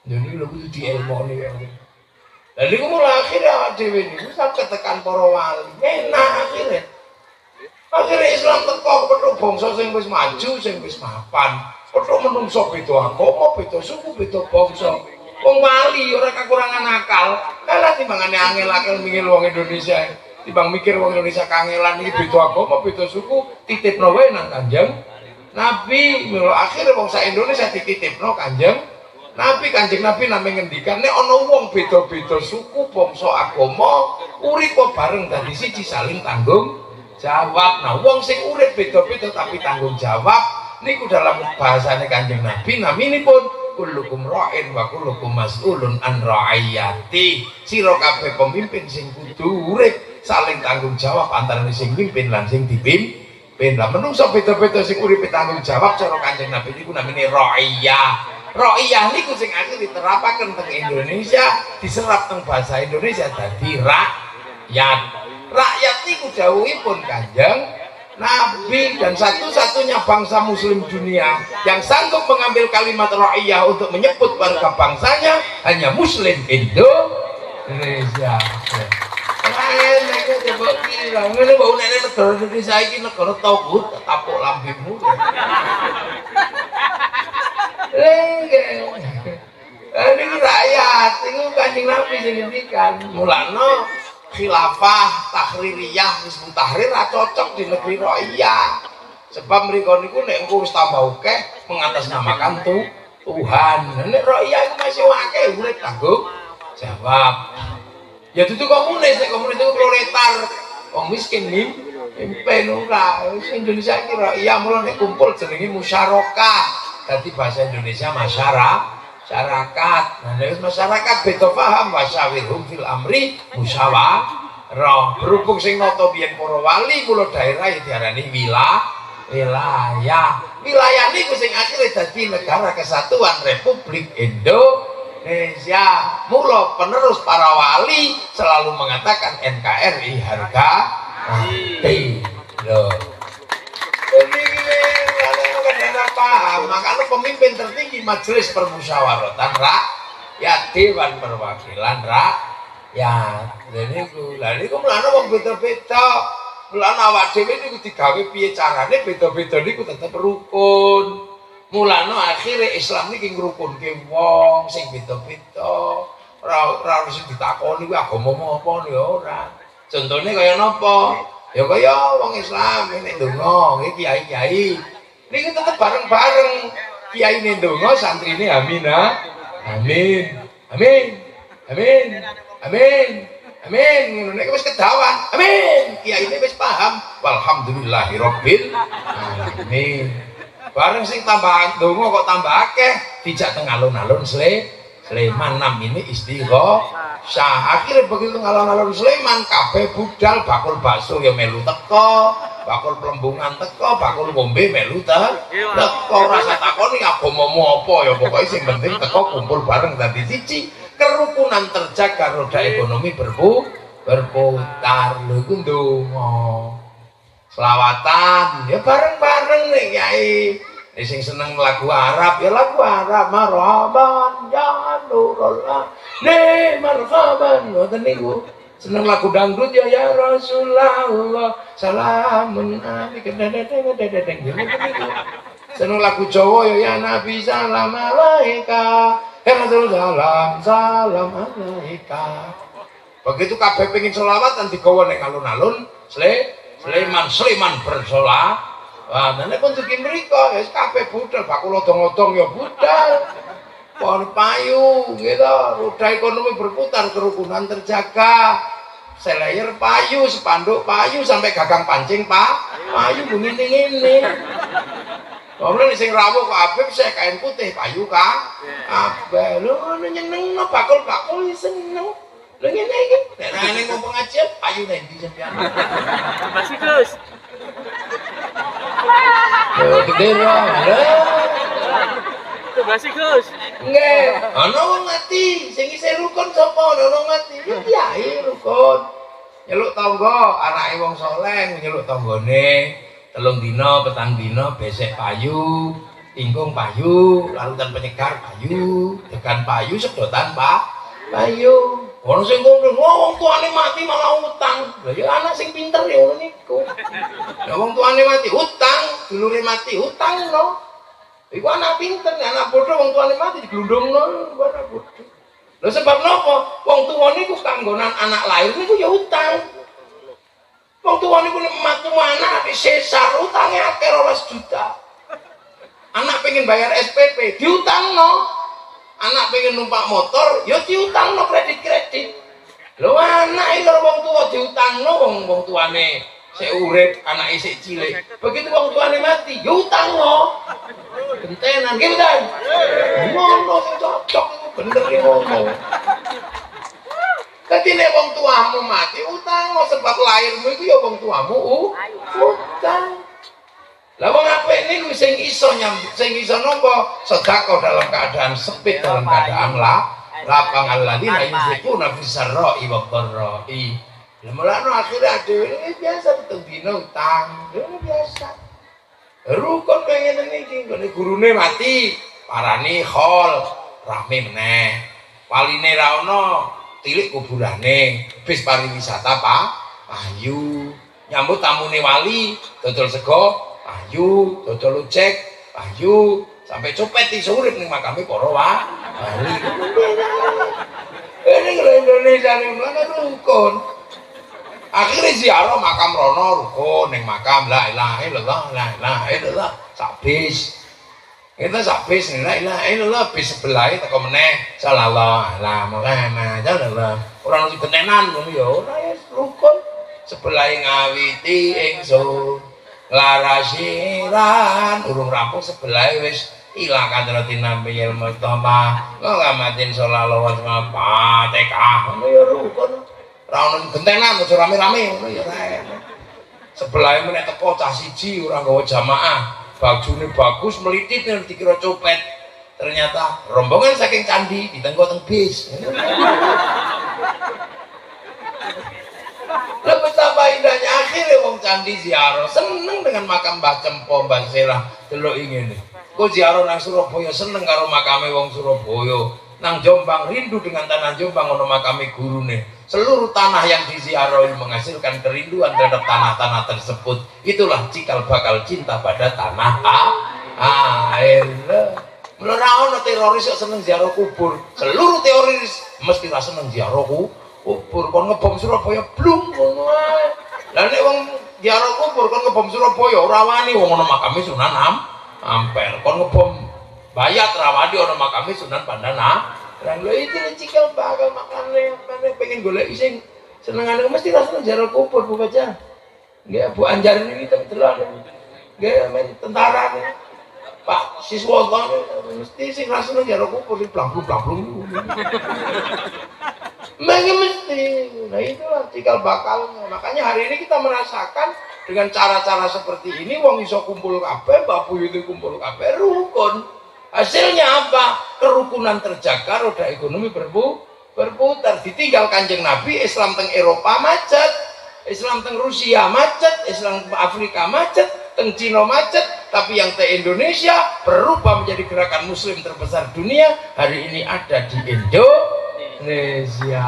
Jadi lho kudu dielmoni ya. Lah niku mulai akhirnya dhewe niku sampe ketekan para wali. Enak akhirnya. Akhirnya Islam teko petuk bangsa sing wis maju, sing wis mapan. Petuk menungso beda agama, beda suku, beda bangsa. Wong wali ora kekurangan akal. Kalah timbangane angel-angel mingil wong Indonesia. Timbang mikir wong Indonesia kangelan iki beda agama, beda suku, titipno wae nang Kanjeng Nabi. Mula akhirnya wong sak Indonesia dititipno Kanjeng Nabi. Kanjeng Nabi namanya ngendikan nek ana wong beda-beda suku, bangsa, agama, urip bareng dadi siji saling tanggung jawab. Nah, wong sing urip beda-beda tapi tanggung jawab niku dalam bahasane Kanjeng Nabi naminipun kullukum ra'in wa kullukum mas'ulun an ra'iyati. Sira kabeh pemimpin sing kudu urip saling tanggung jawab antara sing mimpin lan sing dipimpin. Lah menungso beda-beda sing urip tanggung jawab cara Kanjeng Nabi niku namine ra'iyah. Ra'iyah niku sing akhir diterapaken teng Indonesia, diserap teng bahasa Indonesia dadi rakyat. Rakyat niku dawuhipun Kanjeng Nabi, dan satu-satunya bangsa muslim dunia yang sanggup mengambil kalimat ra'iyah untuk menyebut warga bangsanya hanya muslim Indonesia. Lain nek coba kira ngene mbok nek negara Indonesia iki negara togut tapuk lambemu. Ini rakyat, ini Kanjeng Nabi sing ngendikan. Mulane khilafah tahririyah Hizbut Tahrir ra cocok di negeri ra'iyah. Sebab mriko niku nek engko wis tambah akeh mengatasnamakan tu Tuhan. Nek ra'iyah iku masih akeh urip tanggung jawab. Ya dudu komunis, nek komunis itu proletar. Wong miskin nih, mimpin ora. Indonesia iki ra'iyah mulane kumpul jenenge musyarakah. Dadi bahasa Indonesia masyarakat. Masyarakat, nah dari masyarakat beda paham wasyawirhum fil amri musyawarah. Berhubung sing nata biyen para wali mula daerah diarani wilayah. Wilayah. Wilayah niku sing akhire dadi negara kesatuan Republik Indonesia. Mula penerus para wali selalu mengatakan N K R I harga mati. Loh. Paham, makanya pemimpin tertinggi majelis permusyawaratan rakyat, dewan perwakilan rakyat. Dan itu, dan itu melana wong beda-beda. Melana awak dhewe niku digawe piye carane beda-beda niku tetep rukun. Mulane akhirnya Islam niki ngrukunke wong sing beda-beda. Ora ora harus ditakoni kuwi agamamu apa ya ora. Contone kaya napa? Ya kaya wong Islam nek ndonga, iki kiai-kiai ini tetap bareng-bareng kiai ini ndonga santrine amin ha? Amin amin amin amin amin nek wis kedawan amin kiai ini wis paham walhamdulillahirabbil alamin. Bareng sing tambah ndonga kok tambah akeh dijak teng alun-alun Sleman namine istighosyah. Akhirnya begitu alun-alun Sleman kabeh budal bakul bakso ya melu teko, bakul pelembungan teko, bakul ngombe melu teko. Rasa takoni agamamu apa ya pokoknya sing penting teko kumpul bareng dadi siji. Kerukunan terjaga, roda ekonomi berpu berputar. Lho iku ndonga. Selawatan ya bareng-bareng nih Kyai. Sing seneng lagu Arab ya lagu Arab, marhaban ya Nurullah ne marhaban. Ngoten niku. Seneng lagu dangdut ya ya Rasulullah salamun alaikum dedeng dedeng niku. Seneng lagu Jawa ya ya Nabi salam alaika ya Rasul salam salam alaika. Begitu kabeh pengin selawatan digawa ning alun-alun Sleman, Sleman bersolawat. Wah, nek pun dugi mriko wis kabeh budal, bakul odong-odong ya budal. Pohon payu gitu, roda ekonomi berputar, kerukunan terjaga. Selayer payu, spanduk payu sampai gagang pancing Pak. Payu ngene-ngene. Wong sing rawuh kok Habib sik kain putih payu ka. Abah lho nyenengno bakul-bakul seneng. Lho ngene iki. Nek ngene mau pengajian payu nek ndi sampean.
Masih Gus.
Gede lah.
Itu masih Gus.
Nggih, ana wong mati, sing isih rukun sapa ana wong mati? Ya kiai rukun. Nyeluk tangga, anake wong saleh nyeluk tanggane, telung dina, petang dina besek payu. ingkung payu, larutan penyegar payu, degan payu, sedotan pak payu. Ono sing ngomong, wong tuane mati malah utang. Lah ya anak sing pinter ya ngono niku. Lah wong tuane mati utang, dulure mati utang no. Iku anak pinter, anak bodoh wong tuane mati diglundungno, anak bodoh. Lha sebab napa? Wong tuwa niku kanggonan anak lahir niku ya utang. Wong tuwa niku nek mati anak sesar utange akeh rolas juta. Anak pengen bayar S P P, diutangno. Anak pengen numpak motor, ya diutangno kredit-kredit. Lho anak iki karo wong tuwa diutangno, wong wong tuane sik urip, anake sik cilik. Begitu wong tuane mati, ya utangno. Gentenan ki betul. Ngono sing cocok iku bener iki ngono. Dadi nek wong tuamu mati, utangno sebab lahirmu iku ya wong tuamu utang. Lah wong apik niku sing iso nyambut, sing iso nampa sedekah dalam keadaan sempit, dalam keadaan lah lapangan ladina yunfikuna fis sarra'i wa dharra'i. Lah mulane akhire dhewe iki biasa pitung dina utang, dhewe biasa. Rukun pengen iki ngene gurune mati, parani khol, rame meneh. Waline ra ono, tilik kuburane, bis pariwisata Pak, ayu. Nyambut tamune wali, dodol sego ayu, dodol ojek, ayu, sampai copet iso urip ning makame para wali. Ini kalau Indonesia ning mana rukun. Akhirnya ziarah makam rono rukun ning makam la ilaha illallah, la ilaha illallah, sabis. Kita sabis la ilaha illallah bis sebelah teko meneh sallallahu alaihi Muhammad sallallahu. Ora ono gentenan ngono ya, ora ya rukun. Sebelah ngawiti ingsun. Larasiran urung rampung sebelah wis ilang kadratin nabi al mustafa ngamatin sallallahu alaihi wasallam Fatihah ngono ya rukun ra ono gentenan aja rame-rame ngono ya sebelah menek teko cah siji ora nggawa jamaah bajune bagus melitit dikira copet ternyata rombongan saking candi ditenggo teng bis. Lah betapa indahnya akhirnya wong candi ziarah seneng dengan makam Mbah Cempo Mbah Serah delok ngene. Kok ziarah nang Surabaya seneng karo makame wong Surabaya. Nang Jombang rindu dengan tanah Jombang ono makame gurune. Seluruh tanah yang diziarahi menghasilkan kerinduan terhadap tanah-tanah tersebut. Itulah cikal bakal cinta pada tanah air. Ora ono teroris kok seneng ziarah kubur. Seluruh teroris mesti ra seneng ziarah kubur. Kubur kon ngebom Surabaya blung ngono ae. Lah nek wong ziarah kubur kon ngebom Surabaya ora wani wong ana makame Sunan Am Ampel. Kon ngebom Bayat Rawadi ana makame Sunan Pandana. Lah lho iki cikal bakal makane makane pengen golek sing senengane mesti rasane ziarah kubur Bu Baca. Nggih Bu Anjar ini delok. Nggih men tentara nih. Pak siswa kan mesti sing rasane ziarah kubur di blang-blang. Mungkin mesti, nah itulah cikal bakalnya. Makanya hari ini kita merasakan dengan cara-cara seperti ini, wong iso kumpul kabeh, Mbak Buyut kumpul kabeh, rukun. Hasilnya apa? Kerukunan terjaga, roda ekonomi berpu, berputar. Ditinggal Kanjeng Nabi, Islam teng Eropa macet, Islam teng Rusia macet, Islam teng Afrika macet, teng Cina macet, tapi yang teng Indonesia berubah menjadi gerakan Muslim terbesar dunia. Hari ini ada di Indonesia. Indonesia,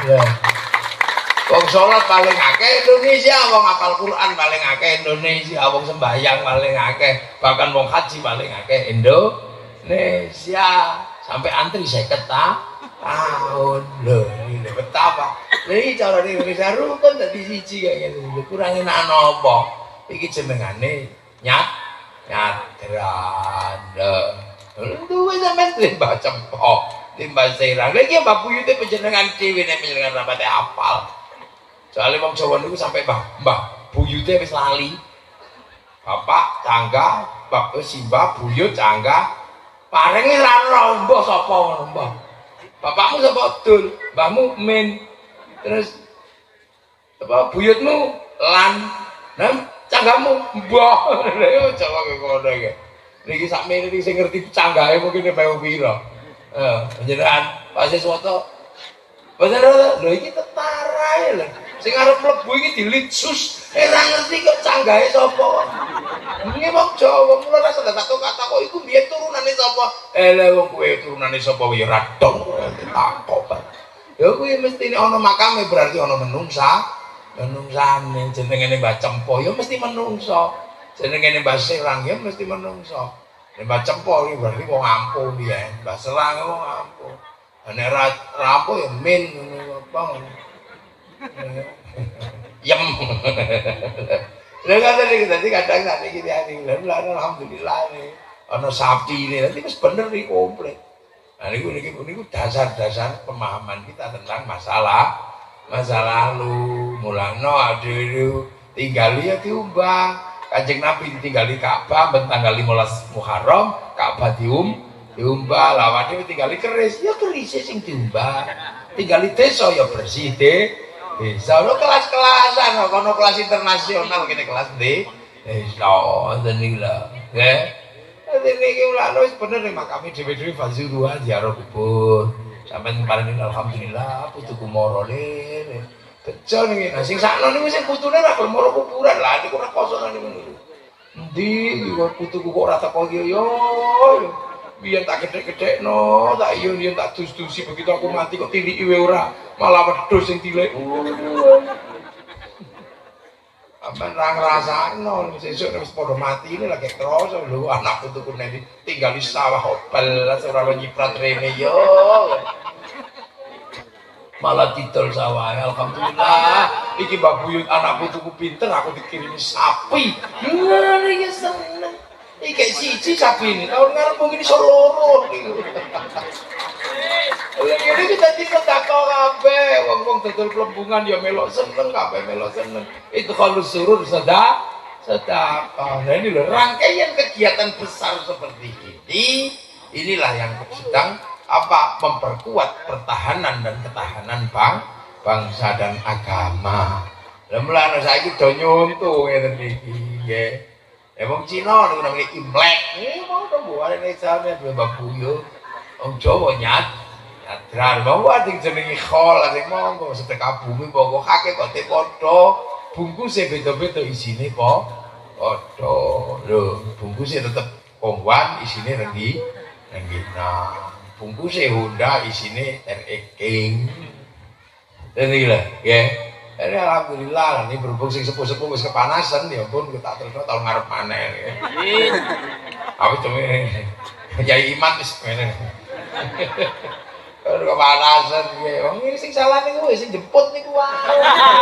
wong sholat paling akeh Indonesia, wong hafal Quran paling akeh Indonesia, wong sembahyang paling akeh, bahkan wong haji paling akeh Indonesia, sampai antri seket tahun loh, ini betapa, ini cara di Indonesia rukun tadi siji kayak gitu, kurang enak nopo, iki jenengane nyat nyadran, lu sampai terima cempok. Timbal Serang lagi Mbak Buyut itu penjenengan dewi nek penjenengan rapate apal. Soalnya wong Jawa niku sampai Mbah Mbah Buyut wis lali. Bapak Cangga, Bapak Simba Buyut Cangga. Paringe ra ora mbah sapa ngono mbah. Bapakmu sapa Dul, mbahmu Min. Terus apa buyutmu Lan. Nah, canggamu mbah. Lha Jawa kok ngono iki. Niki sakmene iki sing ngerti canggahe mungkin mewu pira. Eh, panjenengan Pak Siswoto. Panjenengan lho iki tetara lho. Sing arep mlebu iki dilitsus, ora ngerti kok canggahe sapa. Ini wong Jawa, mula rasa tak kata kok iku biyen turunane sapa? Eh lha wong kowe turunane sapa ya radong takok. Ya kuwi mestine ana makame berarti ana menungsa. Menungsane jenenge Mbah Cempo ya mesti menungsa. Jenenge Mbah Serang ya mesti menungsa. Mbah Cempo iki berarti wong ampuh biyen. Mbah Serang wong ampuh. Nek rampung ya min ngono apa ngono. Yem. Lha kate iki dadi kadang nek iki diani lha alhamdulillah nih. Ana sapi ini nanti wis bener iki komplit. Nah niku niki niku dasar-dasar pemahaman kita tentang masalah masa lalu. Mulane aduh tinggali ya diumbah. Kanjeng Nabi ditinggali Ka'bah ben tanggal lima belas Muharram, Ka'bah dium diumbah. Lawane ditinggali keris, ya keris sing diumbah. Tinggali desa ya bersih deh. Bisa lo kelas-kelasan, kono kelas internasional kene kelas D. Desa ngoten iki lho. Nggih. Dene iki ulane wis bener nek makame dhewe-dhewe fazuruha ziarah kubur. Sampeyan paling alhamdulillah putuku moro le. Bejo niki. Nah sing sakno niku sing putune ra gelem moro kuburan. Lah niku ora kosonane ngono. Endi kok putuku kok ora teko iki yo. Biyen tak gedhe-gedhekno, tak iyo yen tak dus-dusi begitu aku mati kok tiliki wae ora, malah wedhus sing tilik. Aman ra ngrasakno sesuk wis padha mati ini lagi kroso lho anak putuku nek tinggal di sawah obel ora nyiprat rene yo. Malah didol sawah. Alhamdulillah iki Mbak Buyut anak putuku pinter aku dikirimi sapi. Ngene iki seneng. Iki siji sapi ini tahun ngarep mungkin iso loro niku. Ini kita disedekah kabeh, wong-wong dodol plembungan ya melok seneng kabeh melok seneng. Itu kalau surur sedekah, sedekah. Nah ini loh rangkaian kegiatan besar seperti ini, inilah yang sedang apa memperkuat pertahanan dan ketahanan bang, bangsa dan agama. Lah mulane saiki do nyuntu ngeten iki nggih. Ya wong Cina niku namanya Imlek. Eh mau to buare nek sampe Mbak Buyut. Wong Jawa nyat nyadran bahwa sing jenenge khol sing monggo sedekah bumi monggo hakikate padha. Bungkuse beda-beda isine po padha. Lho, bungkuse tetep kongwan isine renggi renggina. Bungkuse Honda isine R E King. Dene iki lho, nggih. Ini alhamdulillah ini berhubung sing sepuh-sepuh wis kepanasan ya pun kita terus tahun ngarep maneh. Amin. Aku cuma Kyai Iman wis ngene. Kalau kepanasan ya, wong iki sing salah niku sing jemput niku wae.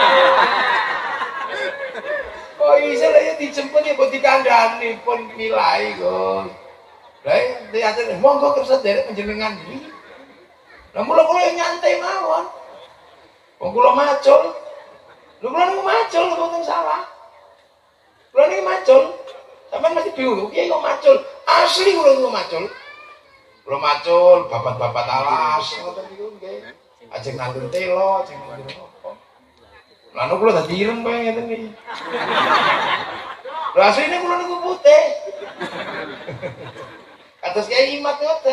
Oh iso lha ya dijemput ya mbok dikandhani pun milai Gus. Lah diatur monggo kersa derek panjenengan iki. Lah mula kula nyantai mawon. Wong kula macul. Lu kula niku macul mboten salah. Kula niku macul. Sampeyan mesti bingung, piye kok macul? Asli kula niku macul. Kula macul, babat-babat alas ngoten niku nggih. Ajeng nandur telo, ajeng nandur apa. Lan kula dadi ireng bae ngeten iki. Lha asline kula niku putih. Kados Kyai Imat ngoten.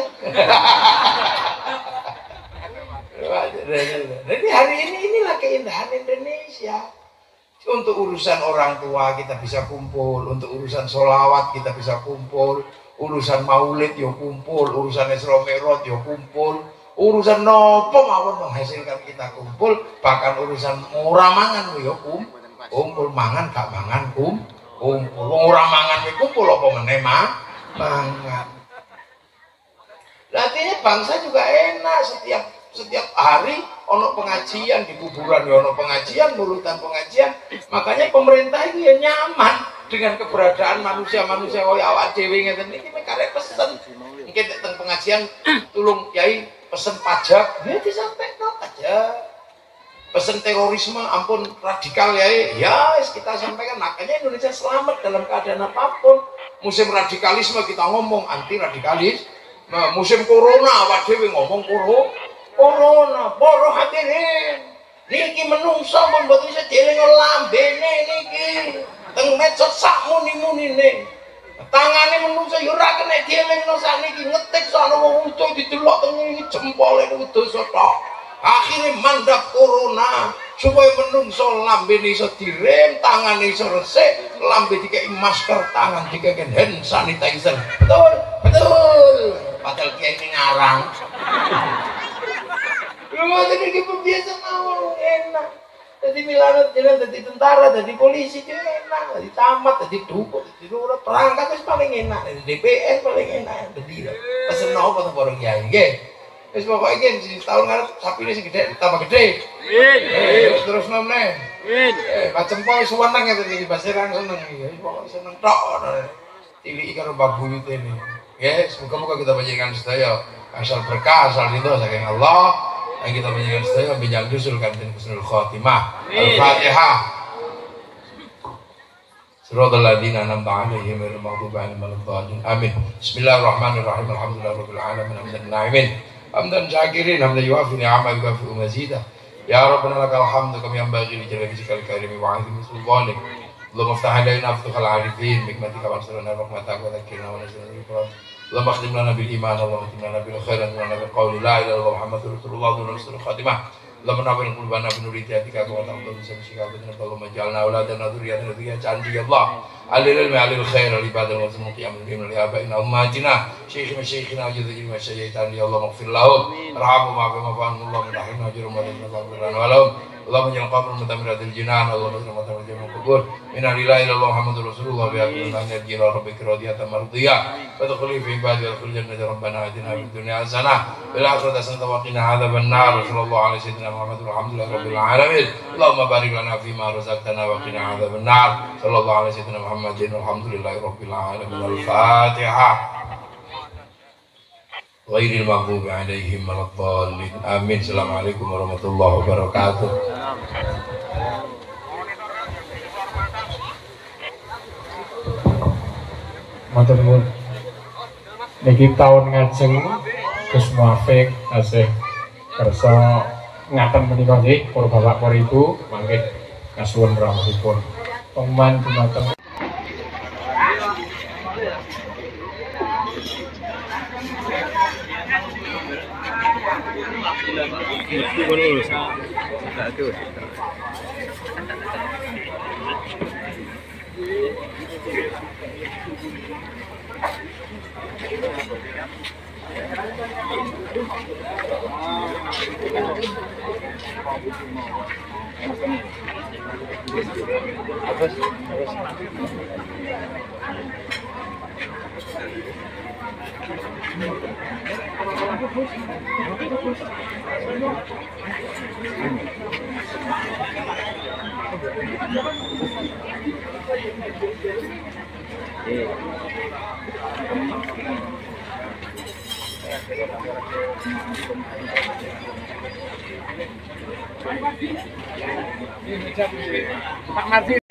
Jadi hari ini inilah keindahan Indonesia. Untuk urusan orang tua kita bisa kumpul, untuk urusan sholawat kita bisa kumpul, urusan maulid yo kumpul, urusan Isra Mi'raj yo kumpul, urusan nopo mawon menghasilkan kita kumpul, bahkan urusan ora mangan yo kumpul, kumpul mangan gak mangan kum, kumpul ora mangan kumpul apa meneh mangan. Artinya bangsa juga enak setiap setiap hari ono pengajian di kuburan ya ono pengajian, nurutan pengajian. Makanya pemerintah itu ya nyaman dengan keberadaan manusia-manusia kaya awak dhewe ngeten iki mek karek pesen. Mungkin teng pengajian tulung Kyai pesen pajak, ya disampaikan aja. Pesen terorisme ampun radikal ya, ya kita sampaikan. Makanya Indonesia selamat dalam keadaan apapun. Musim radikalisme kita ngomong anti radikalis. Nah, musim corona awak dhewe ngomong corona. Corona, para hadirin. Niki menungso pun mboten iso dieling lambene niki. Teng medsos sak muni-munine. Tangane menungso ya ora kena dielingno sakniki ngetik sono wong utuh didelok teng iki jempole utuh tok. Akhire mandhap corona. supaya menungso lambe iso direm, tangan iso resik, lambe dikei masker, tangan dikei hand sanitizer. Betul, betul. Padahal kiai ini ngarang. Lu tadi ki biasa mawon enak. Jadi milana jeneng dadi tentara, dadi polisi juga enak, dadi tamat, dadi dukun, dadi lurah, perangkat wis paling enak, dadi D P R paling enak. Dadi pesen nopo to para kiai nggih. Wis pokoke iki tahun ngarep sapine sing gedhe tambah gedhe. Amin. Eh terus nomne. Amin. Eh macem po suweneng ya tadi basirang seneng iki. Pokoke seneng tok. Tiliki karo babuyute ini. Nggih, semoga-moga kita panjenengan sedaya asal berkah, asal ridho saking Allah. Yang kita panjenengan sedaya bijak dusul kanthi husnul khotimah. Al-Fatihah. Siratal ladzina an'amta 'alaihim ghairil maghdubi 'alaihim waladdallin. Amin. Bismillahirrahmanirrahim. Alhamdulillahirabbil alamin. Hamdan na'imin. Hamdan syakirin. Hamdan yuwafi ni'amahu wa yukafi'u mazidah. Ya Rabbana lakal hamdu kama yanbaghi li jalali wajhikal karim wa 'azimi sultanik. Allahumma iftah 'alaina futuhal 'arifin bihikmatika wa ansurna rahmataka wa dhakkirna wa nasirna bil-Qur'an. اللهم اختم لنا بالايمان اللهم اختم لنا بالخير لنا بالقول لا اله الا الله محمد رسول الله دون رسول الخاتمه اللهم نور قلوبنا بنور هدايتك وتعبد بسمشك وبدنا اللهم اجعلنا اولادنا ذريتنا ذريه عندي يا الله على العلم على الخير والعباده والسمو قيام الليل لابائنا وامهاتنا شيخنا شيخنا وجدنا وشيخنا يا الله اغفر لهم ارحمهم وعافهم وعنهم اللهم رحمنا وجرهم ولنا ولهم اللهم اجعل قبرهم متمرد الجنان اللهم اجعل متمرد الجنان القبور من لا اله الا الله محمد رسول الله بأقول أن يرجي إلى ربك راضية مرضية فادخلي في عبادي وادخل جنة ربنا آتنا في الدنيا حسنة وفي الآخرة حسنة وقنا عذاب النار وصلى الله على سيدنا محمد والحمد لله رب العالمين اللهم بارك لنا فيما رزقتنا وقنا عذاب النار صلى الله على سيدنا محمد والحمد لله رب العالمين. الفاتحة. غير المغضوب عليهم ولا الضالين آمين. السلام عليكم ورحمة الله وبركاته.
Matur nuwun. Niki taun ngajeng Gus Muafik tasih kersa ngaten menika nggih para bapak para ibu mangke kasuwun rawuhipun. Pengumuman dumateng Pak Mardi.